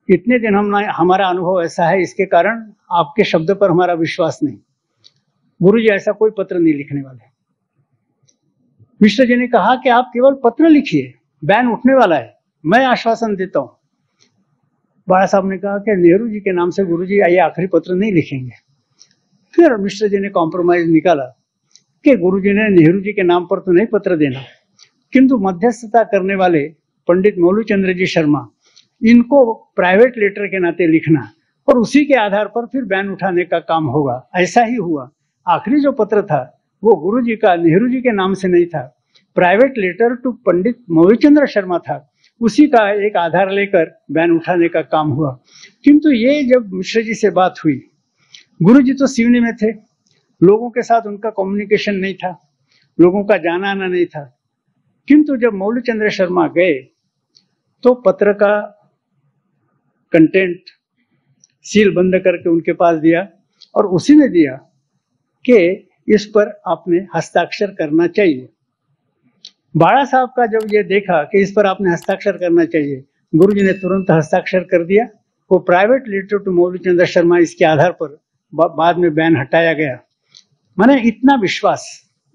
इतने दिन हम हमारा अनुभव ऐसा है, इसके कारण आपके शब्द पर हमारा विश्वास नहीं। गुरुजी ऐसा कोई पत्र नहीं लिखने वाले। मिश्र जी ने कहा कि आप केवल पत्र लिखिए, बैन उठने वाला है, मैं आश्वासन देता हूं। बाला साहब ने कहा कि नेहरू जी के नाम से गुरुजी ये आखिरी पत्र नहीं लिखेंगे। फिर मिश्र जी ने कॉम्प्रोमाइज निकाला कि गुरुजी ने नेहरू जी के नाम पर तो नहीं पत्र देना, किंतु मध्यस्थता करने वाले पंडित मौलूचंद्र जी शर्मा, इनको प्राइवेट लेटर के नाते लिखना और उसी के आधार पर फिर बैन उठाने का काम होगा। ऐसा ही हुआ। आखिरी जो पत्र था वो गुरुजी का नेहरू जी के नाम से नहीं था, private letter to Pandit Mauluchandra Sharma था। उसी का एक आधार लेकर बैन उठाने का काम हुआ। किंतु ये जब मिश्र जी से बात हुई, गुरुजी तो सिवनी में थे, लोगों के साथ उनका कम्युनिकेशन नहीं था, लोगों का जाना आना नहीं था। किंतु जब मौलूचंद्र शर्मा गए तो पत्र का कंटेंट सील बंद करके उनके पास दिया और उसी ने दिया कि इस पर आपने हस्ताक्षर करना चाहिए। बाड़ा साहब का जब ये देखा कि इस पर आपने हस्ताक्षर करना चाहिए, गुरुजी ने तुरंत हस्ताक्षर कर दिया। वो private letter to Mauluchandra Sharma, इसके आधार पर बाद में बैन हटाया गया। माने इतना विश्वास।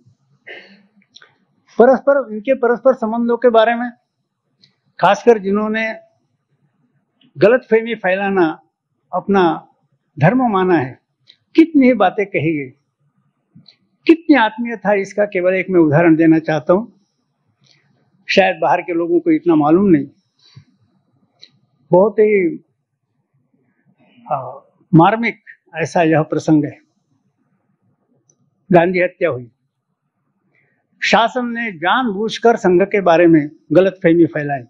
परस्पर इनके परस्पर संबंधों के बारे में खासकर जिन्होंने गलतफहमी फैलाना अपना धर्म माना है, कितनी ही बातें कही गई, कितनी आत्मीय था इसका केवल एक मैं उदाहरण देना चाहता हूं। शायद बाहर के लोगों को इतना मालूम नहीं। बहुत ही मार्मिक ऐसा यह प्रसंग है। गांधी हत्या हुई, शासन ने जानबूझकर संघ के बारे में गलतफहमी फैलाई।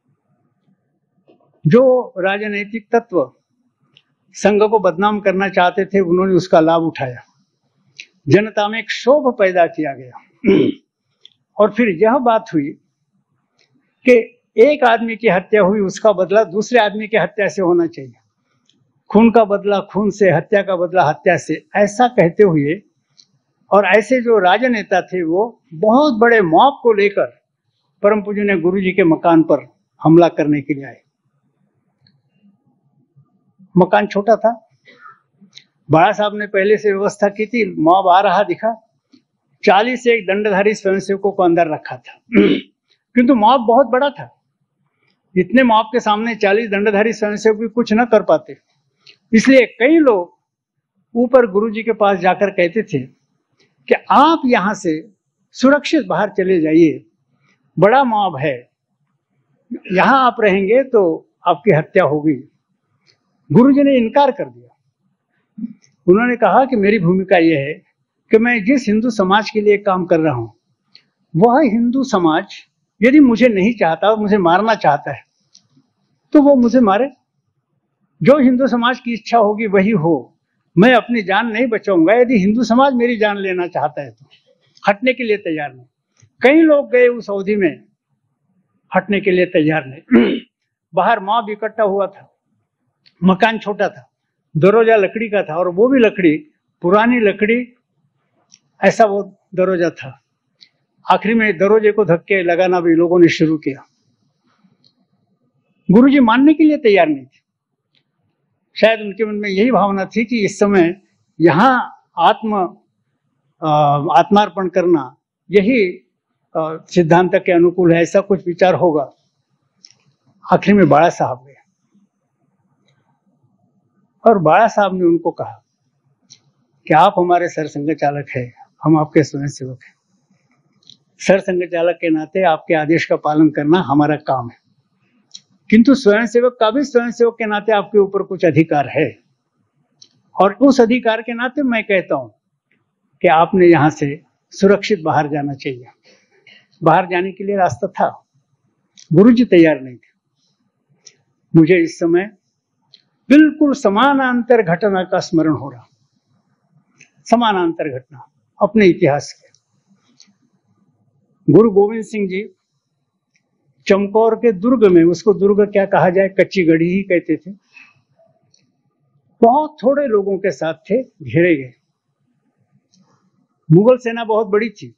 जो राजनीतिक तत्व संघ को बदनाम करना चाहते थे, उन्होंने उसका लाभ उठाया। जनता में एक क्षोभ पैदा किया गया और फिर यह बात हुई कि एक आदमी की हत्या हुई, उसका बदला दूसरे आदमी की हत्या से होना चाहिए। खून का बदला खून से, हत्या का बदला हत्या से, ऐसा कहते हुए और ऐसे जो राजनेता थे वो बहुत बड़े मॉब को लेकर परम पूज्य ने गुरु जी के मकान पर हमला करने के लिए आए। मकान छोटा था, बाड़ा साहब ने पहले से व्यवस्था की थी। मॉब आ रहा दिखा, चालीस एक दंडधारी स्वयंसेवकों को अंदर रखा था किंतु मॉब बहुत बड़ा था। इतने मॉब के सामने चालीस दंडधारी स्वयंसेवक भी कुछ न कर पाते। इसलिए कई लोग ऊपर गुरु जी के पास जाकर कहते थे कि आप यहां से सुरक्षित बाहर चले जाइए, बड़ा मॉब है, यहां आप रहेंगे तो आपकी हत्या होगी। गुरुजी ने इनकार कर दिया। उन्होंने कहा कि मेरी भूमिका यह है कि मैं जिस हिंदू समाज के लिए काम कर रहा हूं, वह हिंदू समाज यदि मुझे नहीं चाहता, मुझे मारना चाहता है, तो वो मुझे मारे। जो हिंदू समाज की इच्छा होगी वही हो, मैं अपनी जान नहीं बचाऊंगा। यदि हिंदू समाज मेरी जान लेना चाहता है तो हटने के लिए तैयार नहीं। कई लोग गए उस अवधि में, हटने के लिए तैयार नहीं। बाहर मॉब इकट्ठा हुआ था, मकान छोटा था, दरवाजा लकड़ी का था और वो भी लकड़ी, पुरानी लकड़ी, ऐसा वो दरवाजा था। आखिरी में दरवाजे को धक्के लगाना भी लोगों ने शुरू किया। गुरुजी मानने के लिए तैयार नहीं थे। शायद उनके मन में यही भावना थी कि इस समय यहाँ आत्म आत्मार्पण करना यही सिद्धांत के अनुकूल है, ऐसा कुछ विचार होगा। आखिर में बाड़ा साहब गए और बाड़ा साहब ने उनको कहा कि आप हमारे सरसंघ चालक है, हम आपके स्वयंसेवक हैं। सरसंघ चालक के नाते आपके आदेश का पालन करना हमारा काम है, किंतु स्वयंसेवक का भी स्वयंसेवक के नाते आपके ऊपर कुछ अधिकार है और उस अधिकार के नाते मैं कहता हूं कि आपने यहां से सुरक्षित बाहर जाना चाहिए। बाहर जाने के लिए रास्ता था, गुरुजी तैयार नहीं थे। मुझे इस समय बिल्कुल समानांतर घटना का स्मरण हो रहा, समानांतर घटना अपने इतिहास के। गुरु गोविंद सिंह जी चमकौर के दुर्ग में, उसको दुर्ग क्या कहा जाए, कच्ची गढ़ी ही कहते थे, बहुत थोड़े लोगों के साथ थे, घेरे गए। मुगल सेना बहुत बड़ी थी,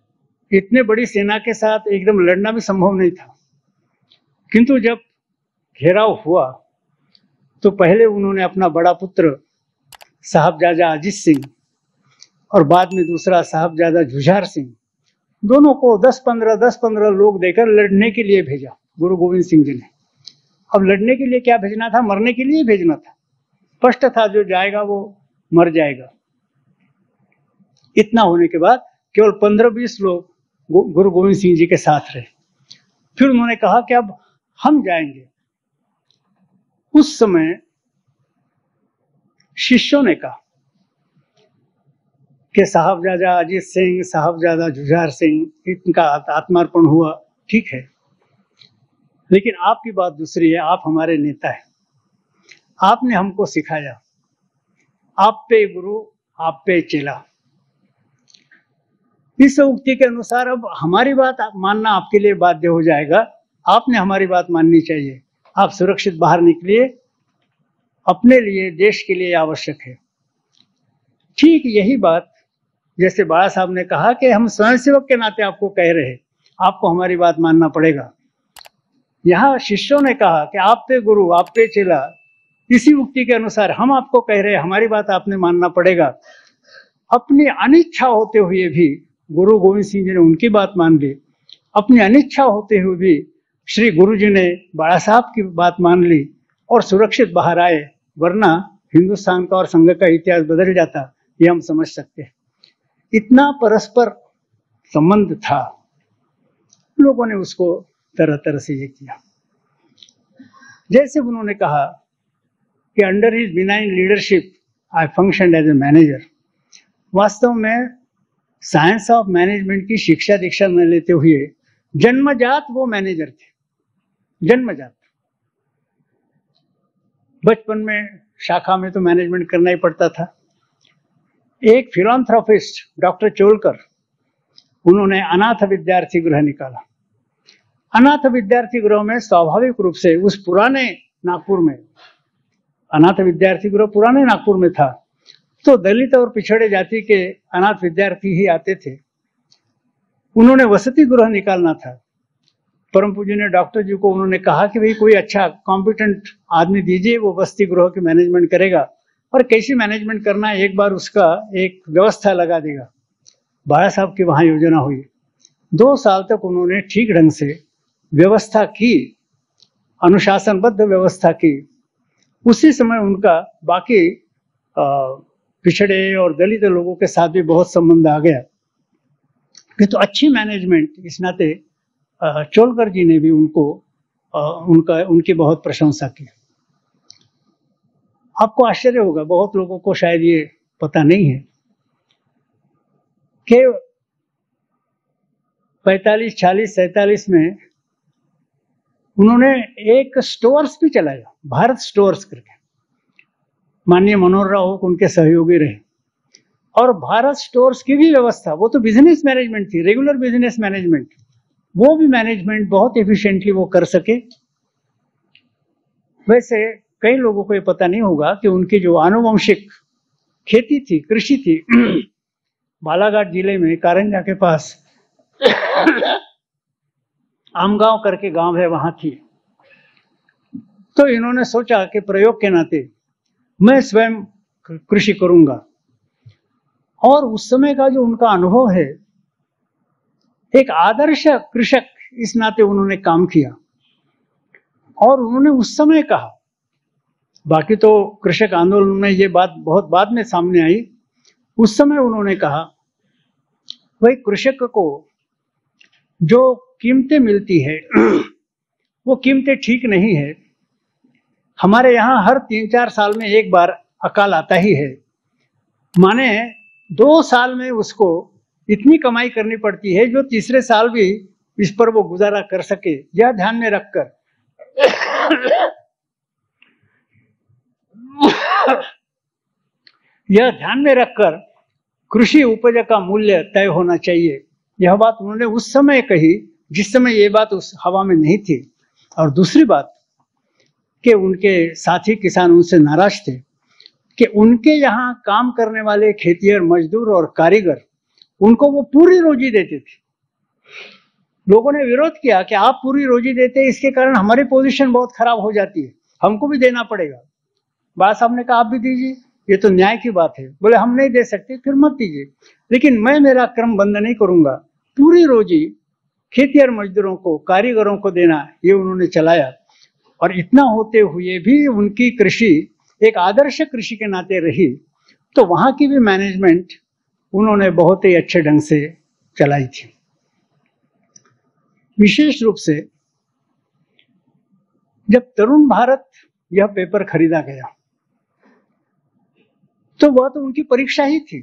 इतने बड़ी सेना के साथ एकदम लड़ना भी संभव नहीं था। किंतु जब घेराव हुआ तो पहले उन्होंने अपना बड़ा पुत्र साहबजादा अजीत सिंह और बाद में दूसरा साहबजादा जुझार सिंह, दोनों को दस पंद्रह दस पंद्रह लोग देकर लड़ने के लिए भेजा गुरु गोविंद सिंह जी ने। अब लड़ने के लिए क्या भेजना था? मरने के लिए भेजना था। स्पष्ट था जो जाएगा वो मर जाएगा। इतना होने के बाद केवल पंद्रह बीस लोग गुरु गोविंद सिंह जी के साथ रहे। फिर उन्होंने कहा कि अब हम जाएंगे। उस समय शिष्यों ने कहा कि साहबजादा अजीत सिंह, साहबजादा जुझार सिंह, इनका आत्मार्पण हुआ, ठीक है, लेकिन आपकी बात दूसरी है। आप हमारे नेता हैं, आपने हमको सिखाया, आप पे गुरु आप पे चेला। इस उक्ति के अनुसार अब हमारी बात मानना आपके लिए बाध्य हो जाएगा। आपने हमारी बात माननी चाहिए। आप सुरक्षित बाहर निकलिए, अपने लिए देश के लिए आवश्यक है। ठीक यही बात जैसे बाबा साहब ने कहा कि हम स्वयंसेवक के नाते आपको कह रहे हैं, आपको हमारी बात मानना पड़ेगा। यहाँ शिष्यों ने कहा कि आप पे गुरु आप पे चेला, इसी उक्ति के अनुसार हम आपको कह रहे हैं, हमारी बात आपने मानना पड़ेगा। अपनी अनिच्छा होते हुए भी गुरु गोविंद सिंह जी ने उनकी बात मान ली। अपनी अनिच्छा होते हुए भी श्री गुरु जी ने बाबा साहब की बात मान ली और सुरक्षित बाहर आए, वरना हिंदुस्तान का और संघ का इतिहास बदल जाता, ये हम समझ सकते हैं। इतना परस्पर संबंध था, लोगों ने उसको तरह तरह से ये किया। जैसे उन्होंने कहा कि under his benign leadership I function as a manager. वास्तव में साइंस ऑफ मैनेजमेंट की शिक्षा दीक्षा न लेते हुए जन्मजात वो मैनेजर थे, जन्मजात। बचपन में शाखा में तो मैनेजमेंट करना ही पड़ता था। एक फिलॉन्थ्रोपिस्ट डॉक्टर चोलकर, उन्होंने अनाथ विद्यार्थी गृह निकाला। अनाथ विद्यार्थी गृह में स्वाभाविक रूप से उस पुराने नागपुर में, अनाथ विद्यार्थी गृह पुराने नागपुर में था, तो दलित और पिछड़े जाति के अनाथ विद्यार्थी ही आते थे। उन्होंने वसति गृह निकालना था। परम पूज्य ने डॉक्टर जी को उन्होंने कहा कि भाई कोई अच्छा कॉम्पिटेंट आदमी दीजिए, वो वसति गृह की मैनेजमेंट करेगा और कैसी मैनेजमेंट करना है एक बार उसका एक व्यवस्था लगा देगा। बाबा साहब की वहां योजना हुई। दो साल तक उन्होंने ठीक ढंग से व्यवस्था की, अनुशासनबद्ध व्यवस्था की। उसी समय उनका बाकी पिछड़े और दलित लोगों के साथ भी बहुत संबंध आ गया कि तो अच्छी मैनेजमेंट, इस नाते चोलकर जी ने भी उनको उनका उनकी बहुत प्रशंसा की। आपको आश्चर्य होगा, बहुत लोगों को शायद ये पता नहीं है कि पैंतालीस चालीस सैतालीस में उन्होंने एक स्टोर्स भी चलाया, भारत स्टोर्स करके। माननीय मनोहर राव उनके सहयोगी रहे और भारत स्टोर्स की भी व्यवस्था, वो तो बिजनेस मैनेजमेंट थी, रेगुलर बिजनेस मैनेजमेंट, वो भी मैनेजमेंट बहुत एफिशिएंटली वो कर सके। वैसे कई लोगों को ये पता नहीं होगा कि उनकी जो आनुवंशिक खेती थी, कृषि थी, बालाघाट जिले में कारंजा के पास आमगांव करके गांव है, वहां थी। तो इन्होंने सोचा कि प्रयोग के नाते मैं स्वयं कृषि करूंगा, और उस समय का जो उनका अनुभव है, एक आदर्श कृषक इस नाते उन्होंने काम किया। और उन्होंने उस समय कहा, बाकी तो कृषक आंदोलन में ये बात बहुत बाद में सामने आई, उस समय उन्होंने कहा भाई कृषक को जो कीमतें मिलती है वो कीमतें ठीक नहीं है। हमारे यहाँ हर तीन चार साल में एक बार अकाल आता ही है, माने दो साल में उसको इतनी कमाई करनी पड़ती है जो तीसरे साल भी इस पर वो गुजारा कर सके। यह ध्यान में रखकर यह ध्यान में रखकर कृषि उपज का मूल्य तय होना चाहिए। यह बात उन्होंने उस समय कही जिस समय ये बात उस हवा में नहीं थी। और दूसरी बात कि उनके साथी किसान उनसे नाराज थे कि उनके यहाँ काम करने वाले खेतिहर मजदूर और कारीगर, उनको वो पूरी रोजी देते थे। लोगों ने विरोध किया कि आप पूरी रोजी देते हैं, इसके कारण हमारी पोजीशन बहुत खराब हो जाती है, हमको भी देना पड़ेगा। बाबा साहब ने कहा आप भी दीजिए, ये तो न्याय की बात है। बोले हम नहीं दे सकते, फिर मत दीजिए, लेकिन मैं मेरा क्रम बंद नहीं करूंगा। पूरी रोजी खेतिहर मजदूरों को, कारीगरों को देना, ये उन्होंने चलाया। और इतना होते हुए भी उनकी कृषि एक आदर्श कृषि के नाते रही, तो वहां की भी मैनेजमेंट उन्होंने बहुत ही अच्छे ढंग से चलाई थी। विशेष रूप से जब तरुण भारत यह पेपर खरीदा गया, तो वह तो उनकी परीक्षा ही थी।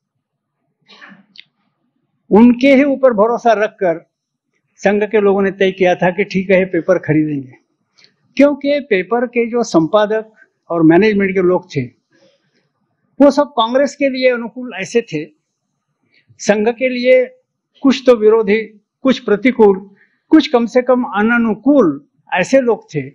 उनके ही ऊपर भरोसा रखकर संघ के लोगों ने तय किया था कि ठीक है, ये पेपर खरीदेंगे, क्योंकि पेपर के जो संपादक और मैनेजमेंट के लोग थे, वो सब कांग्रेस के लिए अनुकूल ऐसे थे, संघ के लिए कुछ तो विरोधी, कुछ प्रतिकूल, कुछ कम से कम अननुकूल ऐसे लोग थे।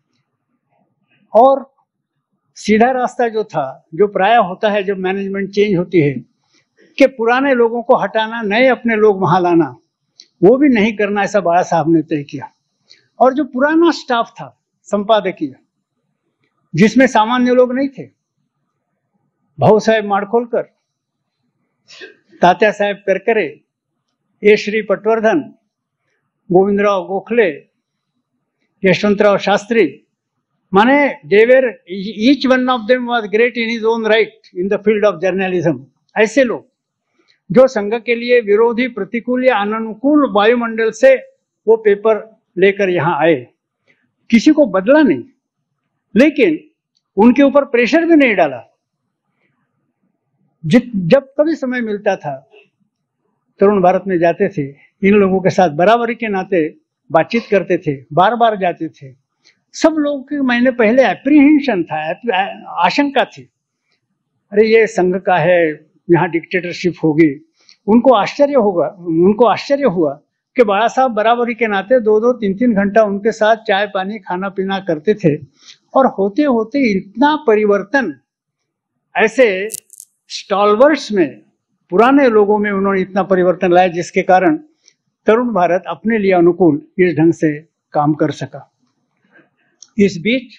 और सीधा रास्ता जो था, जो प्राय होता है जब मैनेजमेंट चेंज होती है, कि पुराने लोगों को हटाना, नए अपने लोग वहां लाना, वो भी नहीं करना, ऐसा बाबा साहब ने तय किया। और जो पुराना स्टाफ था संपादकीय, जिसमें सामान्य लोग नहीं थे, भाऊ साहेब माड़खोलकर, तात्या साहेब करकरे, ए श्री पटवर्धन, गोविंदराव गोखले, यशवंतराव शास्त्री, माने देवर each one of them was great in his own right in the field of journalism. ऐसे लोग जो संघ के लिए विरोधी, प्रतिकूल या अननुकूल वायुमंडल से वो पेपर लेकर यहाँ आए, किसी को बदला नहीं, लेकिन उनके ऊपर प्रेशर भी नहीं डाला। जब कभी समय मिलता था, तरुण भारत में जाते थे, इन लोगों के साथ बराबरी के नाते बातचीत करते थे, बार बार जाते थे। सब लोगों की महीने पहले एप्रीहेंशन था, आशंका थी, अरे ये संघ का है, यहाँ डिक्टेटरशिप होगी। उनको आश्चर्य होगा उनको आश्चर्य हुआ कि बाबा साहब बराबरी के नाते दो दो तीन तीन घंटा उनके साथ चाय पानी, खाना पीना करते थे। और होते होते इतना परिवर्तन, ऐसे स्टॉलवर्ड्स में, पुराने लोगों में उन्होंने इतना परिवर्तन लाया, जिसके कारण तरुण भारत अपने लिए अनुकूल इस ढंग से काम कर सका। इस बीच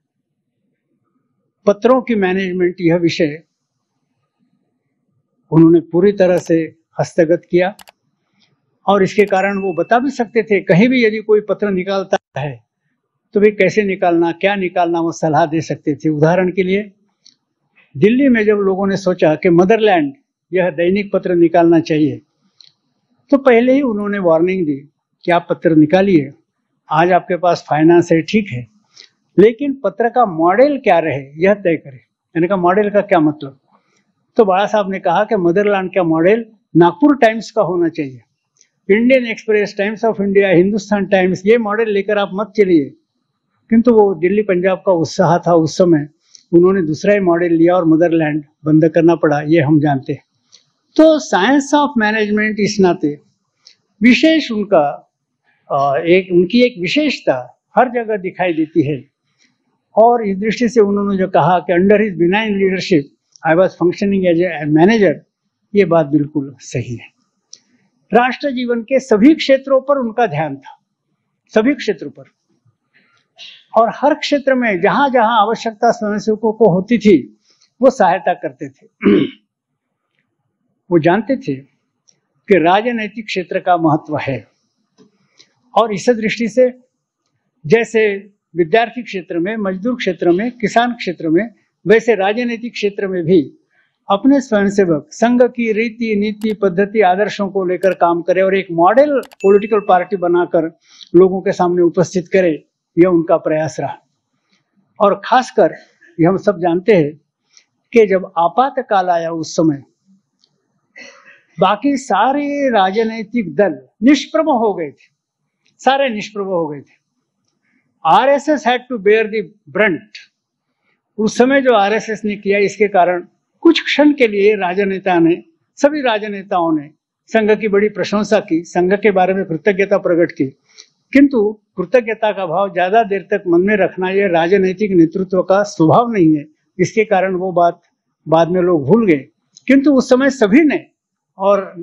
पत्रों की मैनेजमेंट, यह विषय उन्होंने पूरी तरह से हस्तगत किया। और इसके कारण वो बता भी सकते थे, कहीं भी यदि कोई पत्र निकालता है तो भी कैसे निकालना, क्या निकालना, वो सलाह दे सकते थे। उदाहरण के लिए दिल्ली में जब लोगों ने सोचा कि मदरलैंड यह दैनिक पत्र निकालना चाहिए, तो पहले ही उन्होंने वार्निंग दी कि आप पत्र निकालिए, आज आपके पास फाइनेंस है, ठीक है, लेकिन पत्र का मॉडल क्या रहे यह तय करें। मैंने कहा मॉडल का क्या मतलब? तो बाबा साहब ने कहा कि मदरलैंड का मॉडल नागपुर टाइम्स का होना चाहिए, Indian Express, Times of India, Hindustan Times, ये मॉडल लेकर आप मत चलिए। किंतु वो दिल्ली पंजाब का उत्साह था उस समय, उन्होंने दूसरा ही मॉडल लिया और मदरलैंड बंद करना पड़ा, ये हम जानते हैं। तो साइंस ऑफ मैनेजमेंट इस नाते विशेष उनका एक उनकी एक विशेषता हर जगह दिखाई देती है। और इस दृष्टि से उन्होंने जो कहा कि under his benign leadership I was functioning as a manager, ये बात बिल्कुल सही है। राष्ट्र जीवन के सभी क्षेत्रों पर उनका ध्यान था, सभी क्षेत्रों पर, और हर क्षेत्र में जहां जहां आवश्यकता स्वयंसेवकों को होती थी वो सहायता करते थे। वो जानते थे कि राजनीतिक क्षेत्र का महत्व है, और इस दृष्टि से जैसे विद्यार्थी क्षेत्र में, मजदूर क्षेत्र में, किसान क्षेत्र में, वैसे राजनीतिक क्षेत्र में भी अपने स्वयंसेवक संघ की रीति, नीति, पद्धति, आदर्शों को लेकर काम करे और एक मॉडल पॉलिटिकल पार्टी बनाकर लोगों के सामने उपस्थित करे, यह उनका प्रयास रहा। और खासकर ये हम सब जानते हैं कि जब आपातकाल आया उस समय बाकी सारे राजनीतिक दल निष्प्रभ हो गए थे, सारे निष्प्रभ हो गए थे। RSS had to bear the brunt. उस समय जो आरएसएस ने किया, इसके कारण कुछ क्षण के लिए राजनेता ने, सभी राजनेताओं ने संघ की बड़ी प्रशंसा की, संघ के बारे में कृतज्ञता प्रकट की, किंतु कृतज्ञता का भाव ज्यादा देर तक मन में रखना यह राजनीतिक नेतृत्व का स्वभाव नहीं है। इसके कारण वो बात बाद में लोग भूल गए। किंतु उस समय सभी ने, और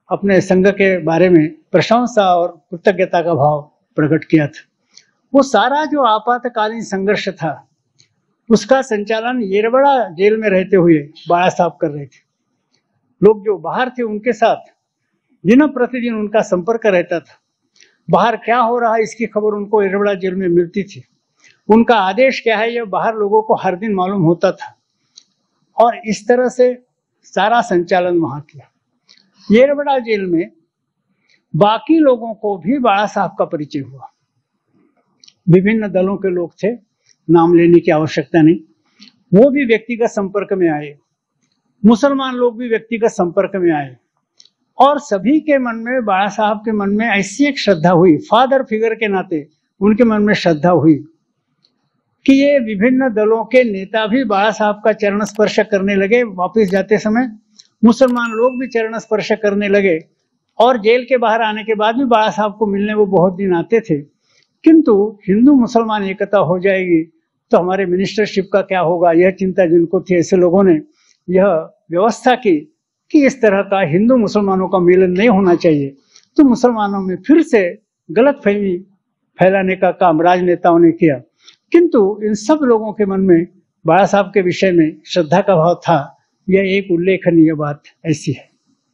अपने संघ के बारे में प्रशंसा और कृतज्ञता का भाव प्रकट किया था। वो सारा जो आपातकालीन संघर्ष था उसका संचालन येरवड़ा जेल में रहते हुए बाळा साहब कर रहे थे। लोग जो बाहर थे उनके साथ दिन प्रतिदिन उनका संपर्क रहता था। बाहर क्या हो रहा है इसकी खबर उनको येरवड़ा जेल में मिलती थी। उनका आदेश क्या है यह बाहर लोगों को हर दिन मालूम होता था और इस तरह से सारा संचालन वहां किया। येरवड़ा जेल में बाकी लोगों को भी बाळा साहब का परिचय हुआ। विभिन्न दलों के लोग थे, नाम लेने की आवश्यकता नहीं, वो भी व्यक्तिगत संपर्क में आए। मुसलमान लोग भी व्यक्तिगत संपर्क में आए और सभी के मन में, बाळा साहब के मन में ऐसी एक श्रद्धा हुई, फादर फिगर के नाते उनके मन में श्रद्धा हुई कि ये विभिन्न दलों के नेता भी बाळा साहब का चरण स्पर्श करने लगे। वापस जाते समय मुसलमान लोग भी चरण स्पर्श करने लगे और जेल के बाहर आने के बाद भी बाळा साहब को मिलने वो बहुत दिन आते थे। किंतु हिंदू मुसलमान एकता हो जाएगी तो हमारे मिनिस्टरशिप का क्या होगा, यह चिंता जिनको थी, ऐसे लोगों ने यह व्यवस्था की कि इस तरह का हिंदू मुसलमानों का मिलन नहीं होना चाहिए। तो मुसलमानों में फिर से गलतफहमी फैलाने का काम राजनेताओं ने किया। किंतु इन सब लोगों के मन में बाळा साहब के विषय में श्रद्धा का भाव था। यह एक उल्लेखनीय बात ऐसी है।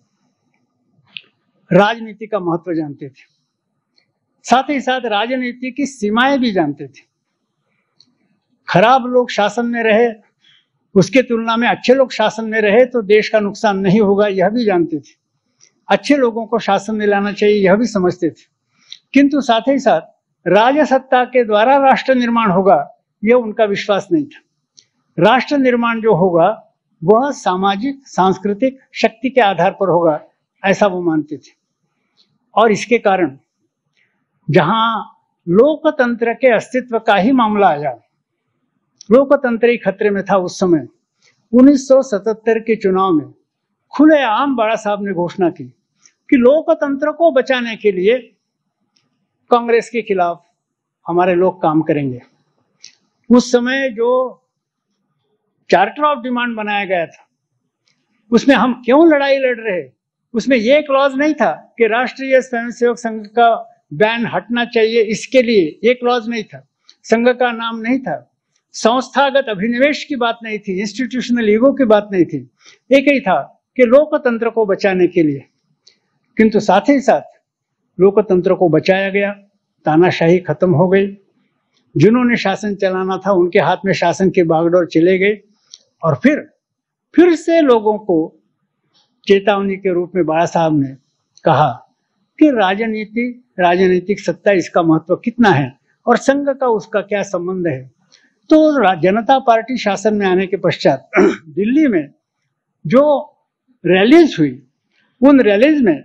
राजनीति का महत्व जानते थे, साथ ही साथ राजनीति की सीमाएं भी जानते थे। खराब लोग शासन में रहे उसके तुलना में अच्छे लोग शासन में रहे तो देश का नुकसान नहीं होगा, यह भी जानते थे। अच्छे लोगों को शासन में लाना चाहिए, यह भी समझते थे। किंतु साथ ही साथ राजसत्ता के द्वारा राष्ट्र निर्माण होगा, यह उनका विश्वास नहीं था। राष्ट्र निर्माण जो होगा वह सामाजिक सांस्कृतिक शक्ति के आधार पर होगा, ऐसा वो मानते थे। और इसके कारण जहां लोकतंत्र के अस्तित्व का ही मामला आया, लोकतंत्र ही खतरे में था उस समय। उन्नीस सौ सतहत्तर के चुनाव में खुलेआम बाळा साहब ने घोषणा की कि लोकतंत्र को बचाने के लिए कांग्रेस के खिलाफ हमारे लोग काम करेंगे। उस समय जो चार्टर ऑफ डिमांड बनाया गया था उसमें हम क्यों लड़ाई लड़ रहे, उसमें यह क्लॉज नहीं था कि राष्ट्रीय स्वयंसेवक संघ का बैन हटना चाहिए, इसके लिए ये क्लॉज नहीं था। संघ का नाम नहीं था, संस्थागत अभिनिवेश की बात नहीं थी, इंस्टीट्यूशनल ईगो की बात नहीं थी। एक ही था कि लोकतंत्र को बचाने के लिए। किंतु साथ ही साथ लोकतंत्र को बचाया गया, तानाशाही खत्म हो गई। जिन्होंने शासन चलाना था उनके हाथ में शासन की बागडोर चले गए और फिर फिर से लोगों को चेतावनी के रूप में बाळा साहब ने कहा कि राजनीति राजनीतिक सत्ता इसका महत्व कितना है और संघ का उसका क्या संबंध है। तो जनता पार्टी शासन में आने के पश्चात दिल्ली में जो रैलीज हुई, उन रैलीज में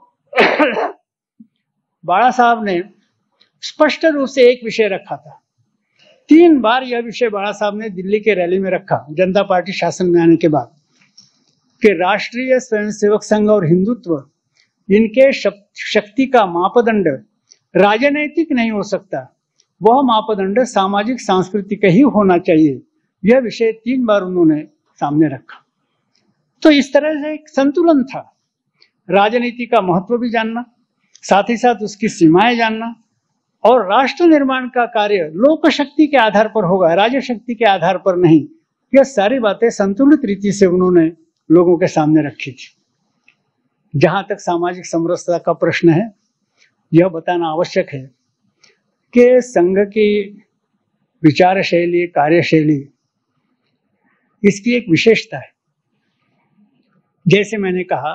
बाळा साहब ने स्पष्ट रूप से एक विषय रखा था। तीन बार यह विषय बाळा साहब ने दिल्ली के रैली में रखा जनता पार्टी शासन में आने के बाद कि राष्ट्रीय स्वयंसेवक संघ और हिंदुत्व, इनके शक्ति का मापदंड राजनैतिक नहीं हो सकता, वह मापदंड सामाजिक सांस्कृतिक ही होना चाहिए। यह विषय तीन बार उन्होंने सामने रखा। तो इस तरह से एक संतुलन था, राजनीति का महत्व भी जानना, साथ ही साथ उसकी सीमाएं जानना, और राष्ट्र निर्माण का कार्य लोक शक्ति के आधार पर होगा, राजशक्ति के आधार पर नहीं। यह सारी बातें संतुलित रीति से उन्होंने लोगों के सामने रखी थी। जहां तक सामाजिक समरसता का प्रश्न है, यह बताना आवश्यक है कि संघ की विचार शैली, कार्यशैली, इसकी एक विशेषता है। जैसे मैंने कहा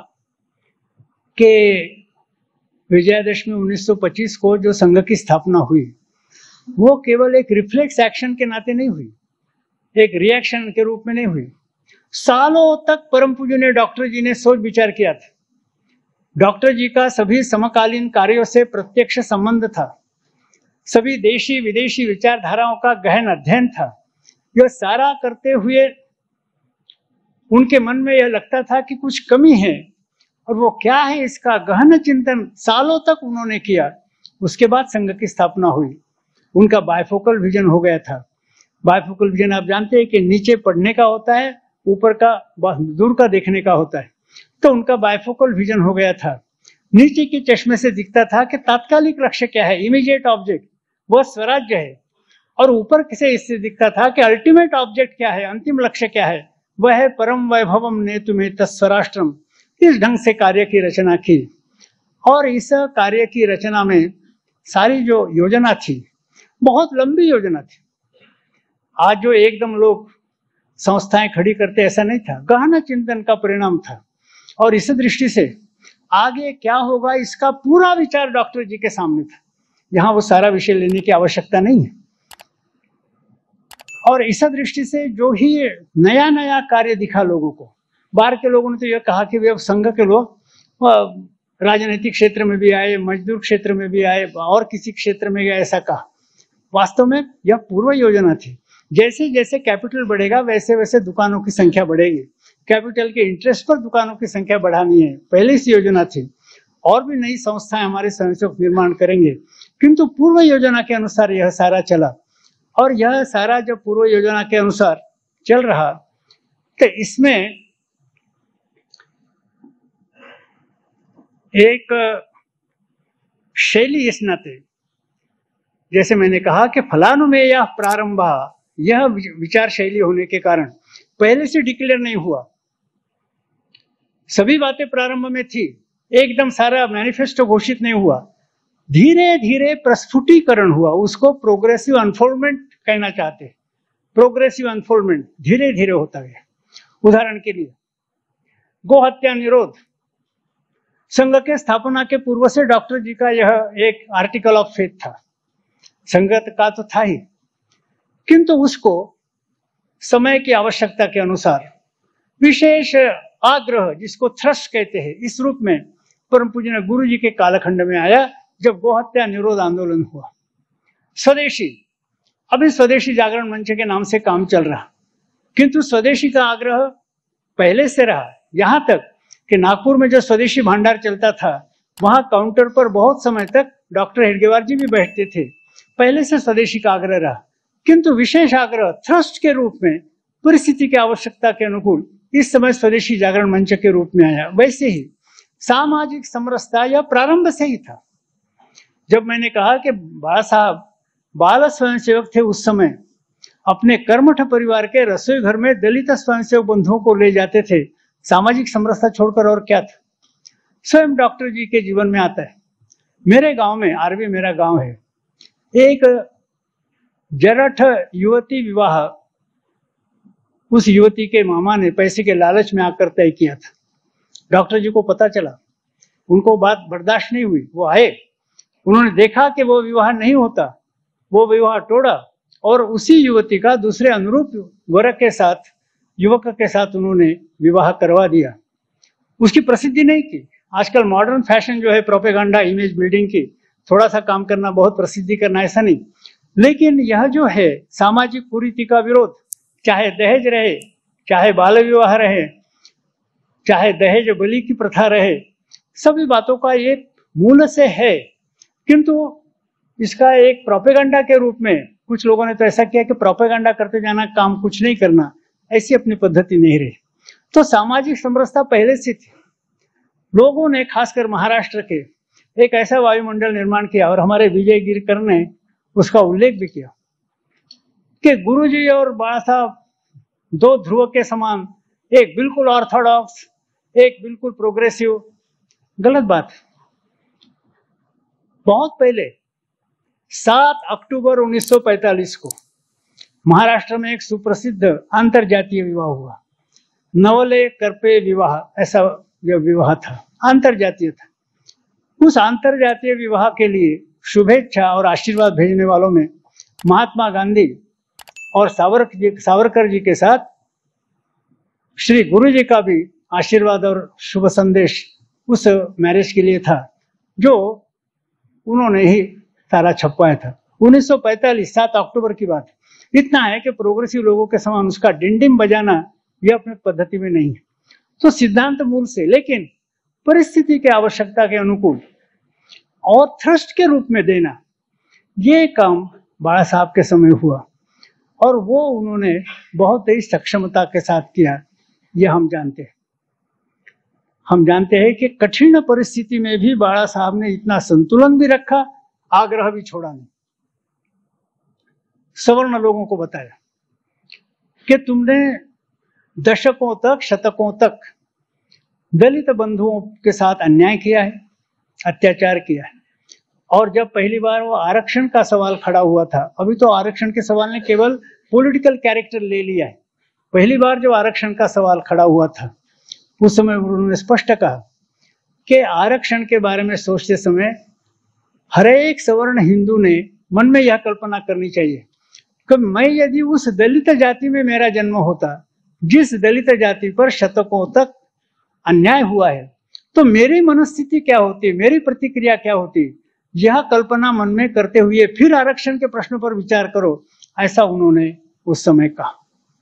कि विजयादशमी उन्नीस सौ पच्चीस को जो संघ की स्थापना हुई, वो केवल एक रिफ्लेक्स एक्शन के नाते नहीं हुई, एक रिएक्शन के रूप में नहीं हुई। सालों तक परम पूजनीय डॉक्टर जी ने सोच विचार किया था। डॉक्टर जी का सभी समकालीन कार्यों से प्रत्यक्ष संबंध था, सभी देशी विदेशी विचारधाराओं का गहन अध्ययन था। यह सारा करते हुए उनके मन में यह लगता था कि कुछ कमी है, और वो क्या है, इसका गहन चिंतन सालों तक उन्होंने किया। उसके बाद संघ की स्थापना हुई। उनका बायफोकल विजन हो गया था। बायफोकल विजन आप जानते हैं कि नीचे पढ़ने का होता है, ऊपर का दूर का देखने का होता है। तो उनका बायफोकल विजन हो गया था। नीचे के चश्मे से दिखता था कि तात्कालिक लक्ष्य क्या है, इमीडिएट ऑब्जेक्ट वह स्वराज्य है, और ऊपर से इससे दिखता था कि अल्टीमेट ऑब्जेक्ट क्या है, अंतिम लक्ष्य क्या है, वह है परम वैभवम नेतुमे तत्स्वराष्ट्रम। इस ढंग से कार्य की रचना की, और इस कार्य की रचना में सारी जो योजना थी बहुत लंबी योजना थी। आज जो एकदम लोग संस्थाएं खड़ी करते ऐसा नहीं था, गहन चिंतन का परिणाम था। और इस दृष्टि से आगे क्या होगा इसका पूरा विचार डॉक्टर जी के सामने था। यहाँ वो सारा विषय लेने की आवश्यकता नहीं है। और इस दृष्टि से जो ही नया नया कार्य दिखा लोगों को, बाहर के लोगों ने तो यह कहा कि वे संघ के लोग राजनीतिक क्षेत्र में भी आए, मजदूर क्षेत्र में भी आए, और किसी क्षेत्र में गए, ऐसा कहा। वास्तव में यह पूर्व योजना थी। जैसे जैसे कैपिटल बढ़ेगा वैसे वैसे दुकानों की संख्या बढ़ेगी। कैपिटल के इंटरेस्ट पर दुकानों की संख्या बढ़ानी है, पहले से योजना थी। और भी नई संस्थाएं हमारे स्वयंसेवक निर्माण करेंगे, किंतु पूर्व योजना के अनुसार यह सारा चला। और यह सारा जब पूर्व योजना के अनुसार चल रहा, तो इसमें एक शैली इस नाते, जैसे मैंने कहा कि फलानुमेय प्रारंभ, यह विचार शैली होने के कारण पहले से डिक्लेयर नहीं हुआ। सभी बातें प्रारंभ में थी, एकदम सारा मैनिफेस्टो घोषित नहीं हुआ, धीरे धीरे प्रस्फुटीकरण हुआ। उसको प्रोग्रेसिव अनफोल्डमेंट कहना चाहते हैं। प्रोग्रेसिव अनफोल्डमेंट धीरे धीरे होता गया। उदाहरण के लिए गो हत्या निरोध, संघ के स्थापना के पूर्व से डॉक्टर जी का यह एक आर्टिकल ऑफ फेथ था। संगत का तो था ही, किंतु उसको समय की आवश्यकता के अनुसार विशेष आग्रह, जिसको थ्रस्ट कहते हैं, इस रूप में परम पूज्य गुरु जी के कालखंड में आया, जब गोहत्या निरोध आंदोलन हुआ। स्वदेशी, अभी स्वदेशी जागरण मंच के नाम से काम चल रहा, किंतु स्वदेशी का आग्रह पहले से रहा। यहां तक कि नागपुर में जो स्वदेशी भंडार चलता था, वहां काउंटर पर बहुत समय तक डॉक्टर हेडगेवार जी भी बैठते थे। पहले से स्वदेशी का आग्रह रहा, किंतु विशेष आग्रह थ्रस्ट के रूप में परिस्थिति की आवश्यकता के अनुकूल इस समय स्वदेशी जागरण मंच के रूप में आया। वैसे ही सामाजिक समरसता यह प्रारंभ से ही था। जब मैंने कहा कि बाबा साहब बाल स्वयंसेवक थे, उस समय अपने कर्मठ परिवार के रसोई घर में दलित स्वयंसेवक बंधुओं को ले जाते थे, सामाजिक समरसता छोड़कर और क्या था। स्वयं डॉक्टर जी के जीवन में आता है। मेरे गांव में, आरवी मेरा गांव है, एक जरठ युवती विवाह उस युवती के मामा ने पैसे के लालच में आकर तय किया था। डॉक्टर जी को पता चला, उनको बात बर्दाश्त नहीं हुई, वो आए, उन्होंने देखा कि वो विवाह नहीं होता, वो विवाह तोड़ा और उसी युवती का दूसरे अनुरूप वर्ग के साथ, युवक के साथ उन्होंने विवाह करवा दिया। उसकी प्रसिद्धि नहीं की। आजकल मॉडर्न फैशन जो है प्रोपेगेंडा, इमेज बिल्डिंग की, थोड़ा सा काम करना, बहुत प्रसिद्धि करना, ऐसा नहीं। लेकिन यह जो है सामाजिक कुरीति का विरोध, चाहे दहेज रहे, चाहे बाल विवाह रहे, चाहे दहेज बलि की प्रथा रहे, सभी बातों का एक मूल से है। किंतु इसका एक प्रोपेगेंडा के रूप में कुछ लोगों ने तो ऐसा किया कि प्रोपेगेंडा करते जाना, काम कुछ नहीं करना, ऐसी अपनी पद्धति नहीं रही। तो सामाजिक समरसता पहले से थी। लोगों ने, खासकर महाराष्ट्र के, एक ऐसा वायुमंडल निर्माण किया, और हमारे विजय गिरकर ने उसका उल्लेख भी किया कि गुरुजी और बाबा साहब दो ध्रुव के समान, एक बिल्कुल ऑर्थोडॉक्स, एक बिल्कुल प्रोग्रेसिव। गलत बात। बहुत पहले सात अक्टूबर उन्नीस सौ पैंतालीस को महाराष्ट्र में एक सुप्रसिद्ध अंतरजातीय विवाह हुआ। नवले करपे विवाह, ऐसा यह विवाह था, अंतरजातीय था। उस अंतरजातीय विवाह के लिए शुभेच्छा और आशीर्वाद भेजने वालों में महात्मा गांधी और सावरकर जी सावरकर जी के साथ श्री गुरु जी का भी आशीर्वाद और शुभ संदेश उस मैरिज के लिए था, जो उन्होंने ही सारा छपवाया था। उन्नीस सौ पैंतालीस सात अक्टूबर की बात। इतना है कि प्रोग्रेसिव लोगों के समान उसका डिंडिम बजाना यह अपनी पद्धति में नहीं है। तो सिद्धांत मूल से, लेकिन परिस्थिति के आवश्यकता के अनुकूल और थ्रस्ट के रूप में देना, ये काम बाबा साहब के समय हुआ, और वो उन्होंने बहुत ही सक्षमता के साथ किया, यह हम जानते हैं। हम जानते हैं कि कठिन परिस्थिति में भी बाला साहब ने इतना संतुलन भी रखा, आग्रह भी छोड़ा नहीं। सवर्ण लोगों को बताया कि तुमने दशकों तक, शतकों तक दलित बंधुओं के साथ अन्याय किया है, अत्याचार किया है। और जब पहली बार वो आरक्षण का सवाल खड़ा हुआ था, अभी तो आरक्षण के सवाल ने केवल पॉलिटिकल कैरेक्टर ले लिया है, पहली बार जो आरक्षण का सवाल खड़ा हुआ था उस समय उन्होंने स्पष्ट कहा कि आरक्षण के बारे में सोचते समय हर एक सवर्ण हिंदू ने मन में यह कल्पना करनी चाहिए कि मैं यदि उस दलित जाति में मेरा जन्म होता जिस दलित जाति पर शतकों तक अन्याय हुआ है, तो मेरी मनस्थिति क्या होती, मेरी प्रतिक्रिया क्या होती, यह कल्पना मन में करते हुए फिर आरक्षण के प्रश्न पर विचार करो, ऐसा उन्होंने उस समय कहा।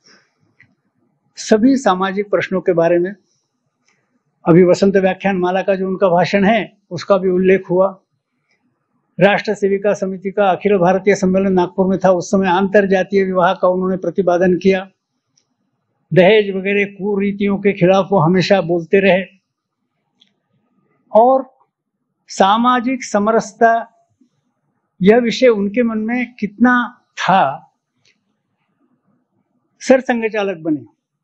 सभी सामाजिक प्रश्नों के बारे में अभी वसंत व्याख्यान माला का जो उनका भाषण है उसका भी उल्लेख हुआ। राष्ट्र सेविका समिति का अखिल भारतीय सम्मेलन नागपुर में था, उस समय अंतर जातीय विवाह का उन्होंने प्रतिपादन किया। दहेज वगैरह कुरीतियों के खिलाफ वो हमेशा बोलते रहे। और सामाजिक समरसता यह विषय उनके मन में कितना था, सरसंघ चालक बने,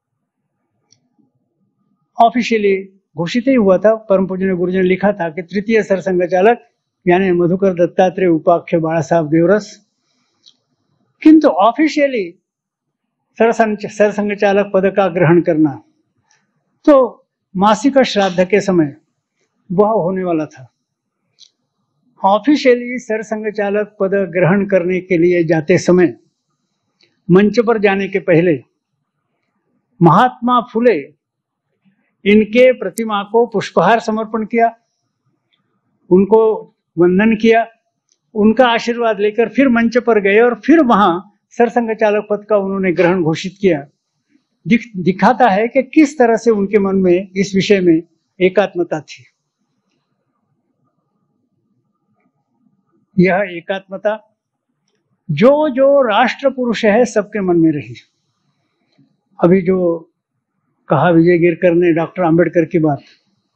ऑफिशियली घोषित ही हुआ था। परम पूज्य ने गुरुजी ने लिखा था कि तृतीय सरसंघ चालक यानी मधुकर दत्तात्रेय उपाख्य बाला साहब देवरस, किंतु ऑफिशियली सरसंघ चालक पद का ग्रहण करना तो मासिक श्राद्ध के समय वह होने वाला था। ऑफिशियली सरसंघ चालक पद ग्रहण करने के लिए जाते समय मंच पर जाने के पहले महात्मा फुले इनके प्रतिमा को पुष्पहार समर्पण किया, उनको वंदन किया, उनका आशीर्वाद लेकर फिर मंच पर गए और फिर वहां सरसंघ चालक पद का उन्होंने ग्रहण घोषित किया। दिख, दिखाता है कि किस तरह से उनके मन में इस विषय में एकात्मता थी। यह एकात्मता जो जो राष्ट्र पुरुष है सबके मन में रही। अभी जो कहा विजय गिरकर ने डॉक्टर आंबेडकर की बात,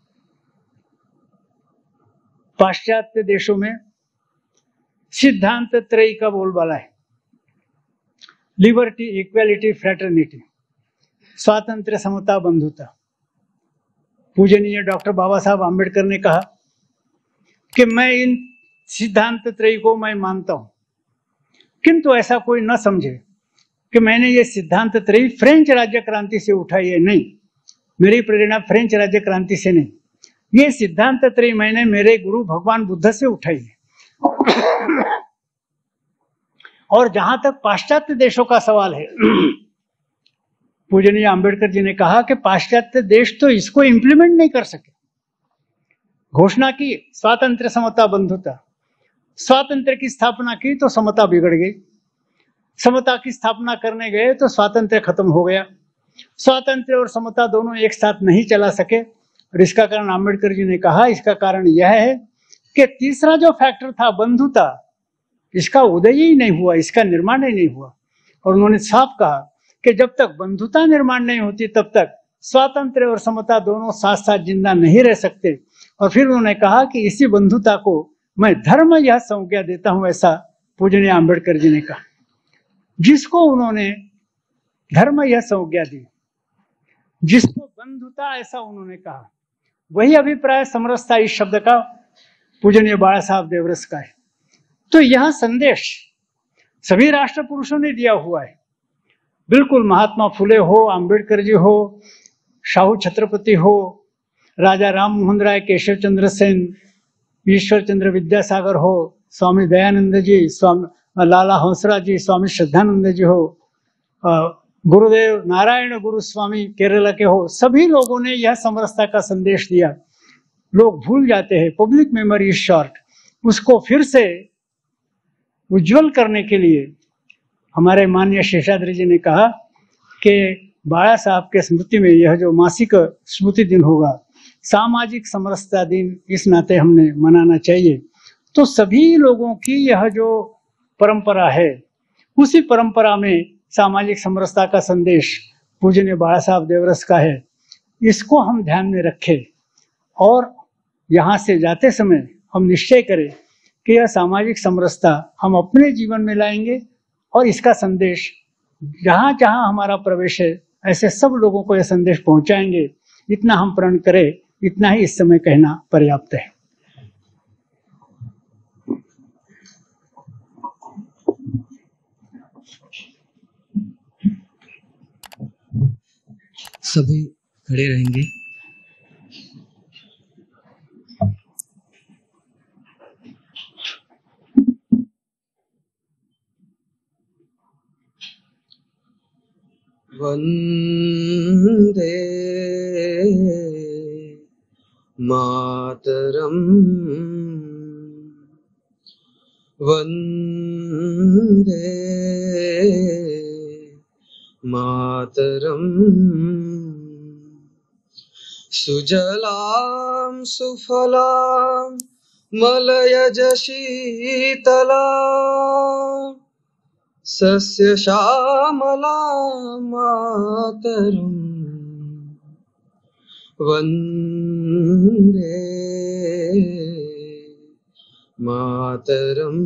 पाश्चात्य देशों में सिद्धांत त्रयी का बोलबाला है, लिबर्टी, इक्वालिटी, फ्रेटर्निटी, स्वातंत्र्य, समता, बंधुता। पूजनीय डॉक्टर बाबा साहब आंबेडकर ने कहा कि मैं इन सिद्धांत त्रयी को मैं मानता हूं, किंतु ऐसा कोई न समझे कि मैंने ये सिद्धांत त्रयी फ्रेंच राज्य क्रांति से उठाई है। नहीं, मेरी प्रेरणा फ्रेंच राज्य क्रांति से नहीं, ये सिद्धांत त्रयी मैंने मेरे गुरु भगवान बुद्ध से उठाई है। और जहां तक पाश्चात्य देशों का सवाल है, पूजनीय आंबेडकर जी ने कहा कि पाश्चात्य देश तो इसको इंप्लीमेंट नहीं कर सके। घोषणा की स्वातंत्र्य, समता, बंधुता, स्वातंत्र्य की स्थापना की तो समता बिगड़ गई, समता की स्थापना करने गए तो स्वातंत्र्य खत्म हो गया, स्वातंत्र्य और समता दोनों एक साथ नहीं चला सके। और इसका कारण आंबेडकर जी ने कहा, इसका कारण यह है कि तीसरा जो फैक्टर था बंधुता, इसका उदय ही नहीं हुआ, इसका निर्माण ही नहीं हुआ। और उन्होंने साफ कहा कि जब तक बंधुता निर्माण नहीं होती तब तक स्वातंत्र्य और समता दोनों साथ साथ जिंदा नहीं रह सकते। और फिर उन्होंने कहा कि इसी बंधुता को मैं धर्म यह संज्ञा देता हूं, ऐसा पूजनीय आंबेडकर जी ने कहा। जिसको उन्होंने धर्म यह संज्ञा दी, जिसको बंधुता ऐसा उन्होंने कहा, वही अभिप्राय समरसता इस शब्द का पूजनीय बाला साहब देवरस का है। तो यह संदेश सभी राष्ट्र पुरुषों ने दिया हुआ है। बिल्कुल महात्मा फुले हो, आंबेडकर जी हो, शाहू छत्रपति हो, राजा राम मोहन राय, केशव चंद्र सेन, ईश्वर चंद्र विद्यासागर हो, स्वामी दयानंद जी, स्वामी लाला हंसराज जी, स्वामी श्रद्धानंद जी हो, गुरुदेव नारायण गुरु स्वामी केरला के हो, सभी लोगों ने यह समरसता का संदेश दिया। लोग भूल जाते हैं, पब्लिक मेमोरी इज शॉर्ट। उसको फिर से उज्जवल करने के लिए हमारे माननीय शेषाद्री जी ने कहा कि बाला साहब के स्मृति में यह जो मासिक स्मृति दिन होगा, सामाजिक समरसता दिन, इस नाते हमने मनाना चाहिए। तो सभी लोगों की यह जो परंपरा है, उसी परंपरा में सामाजिक समरसता का संदेश पूजनीय बाला साहब देवरस का है। इसको हम ध्यान में रखें और यहाँ से जाते समय हम निश्चय करें कि यह सामाजिक समरसता हम अपने जीवन में लाएंगे और इसका संदेश जहाँ जहाँ हमारा प्रवेश है ऐसे सब लोगों को यह संदेश पहुंचाएंगे। इतना हम प्रण करें, इतना ही इस समय कहना पर्याप्त है। सभी खड़े रहेंगे। वंदे मातरम, वंदे मातरम, सुजलां सुफलां मलयज शीतलां सस्य श्यामलां मातरम् वन्दे मातरम्।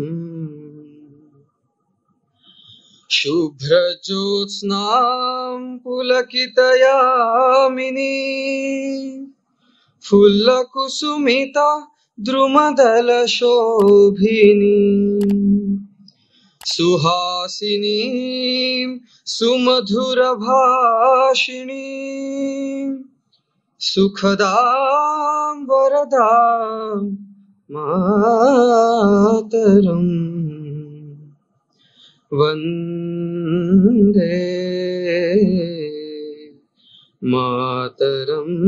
शुभ्रज्योत्स्नां पुलकितयामिनी फुल्लकुसुमिता द्रुमदलशोभिनी सुहासिनीं सुमधुरभाषिणीं सुखदां वरदां मातरम् वन्दे मातरम्।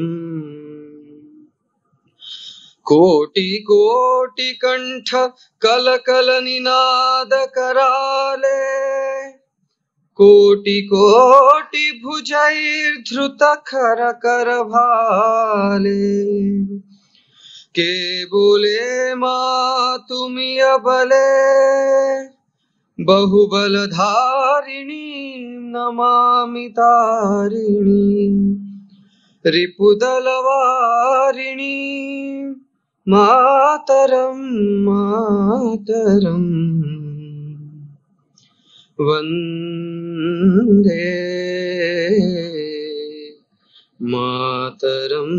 कोटि कोटि कंठ कल कल निनाद कराले कोटि कोटि भुजैर्धृत खर कर भाले के बोले माँ तुमी अबले बहुबलधारिणी नमामि तारिणी रिपुदलवारिणी मातरम् मातरम् वन्दे मातरम्।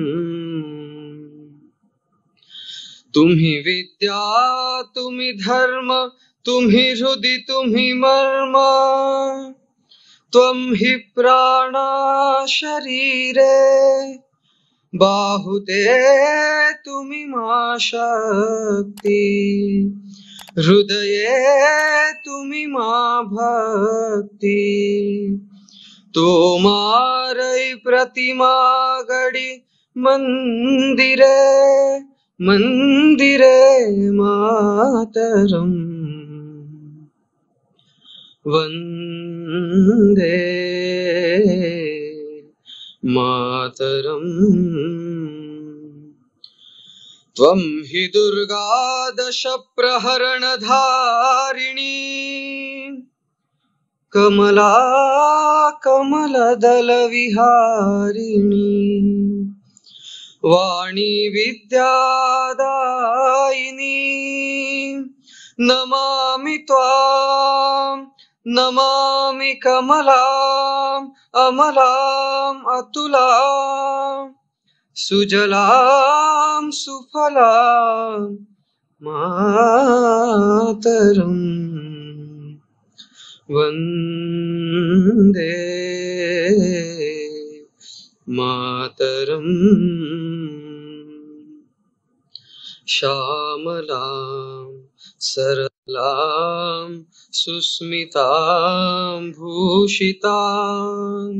तुम्हि विद्या तुम्हि धर्म तुम्हि हृदि तुम्हि मर्म त्वं हि प्राणा शरीरे बाहुते तुमि मा शक्ति हृदये तुमि मा भक्ति तोमारै प्रतिमा गढ़ी मंदिरे मंदिरे मातरम् वन्दे मातरम्। त्वं हि दुर्गा दश प्रहरणधारिणी कमला कमलदलविहारिणी वाणी विद्यादायिनी नमामि त्वां नमामि कमलाम् अमलाम् अतुलाम् सुजलां सुफलां मातरम् वन्दे मातरम्। श्यामलां सरलां सुस्मितां भूषितां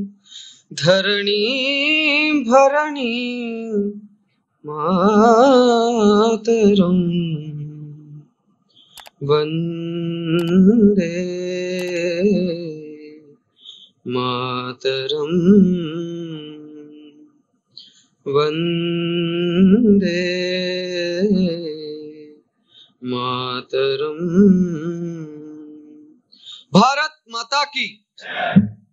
धरणीं भरणीं मातरम् वन्दे मातरम् वन्दे मातरम्। भारत माता की।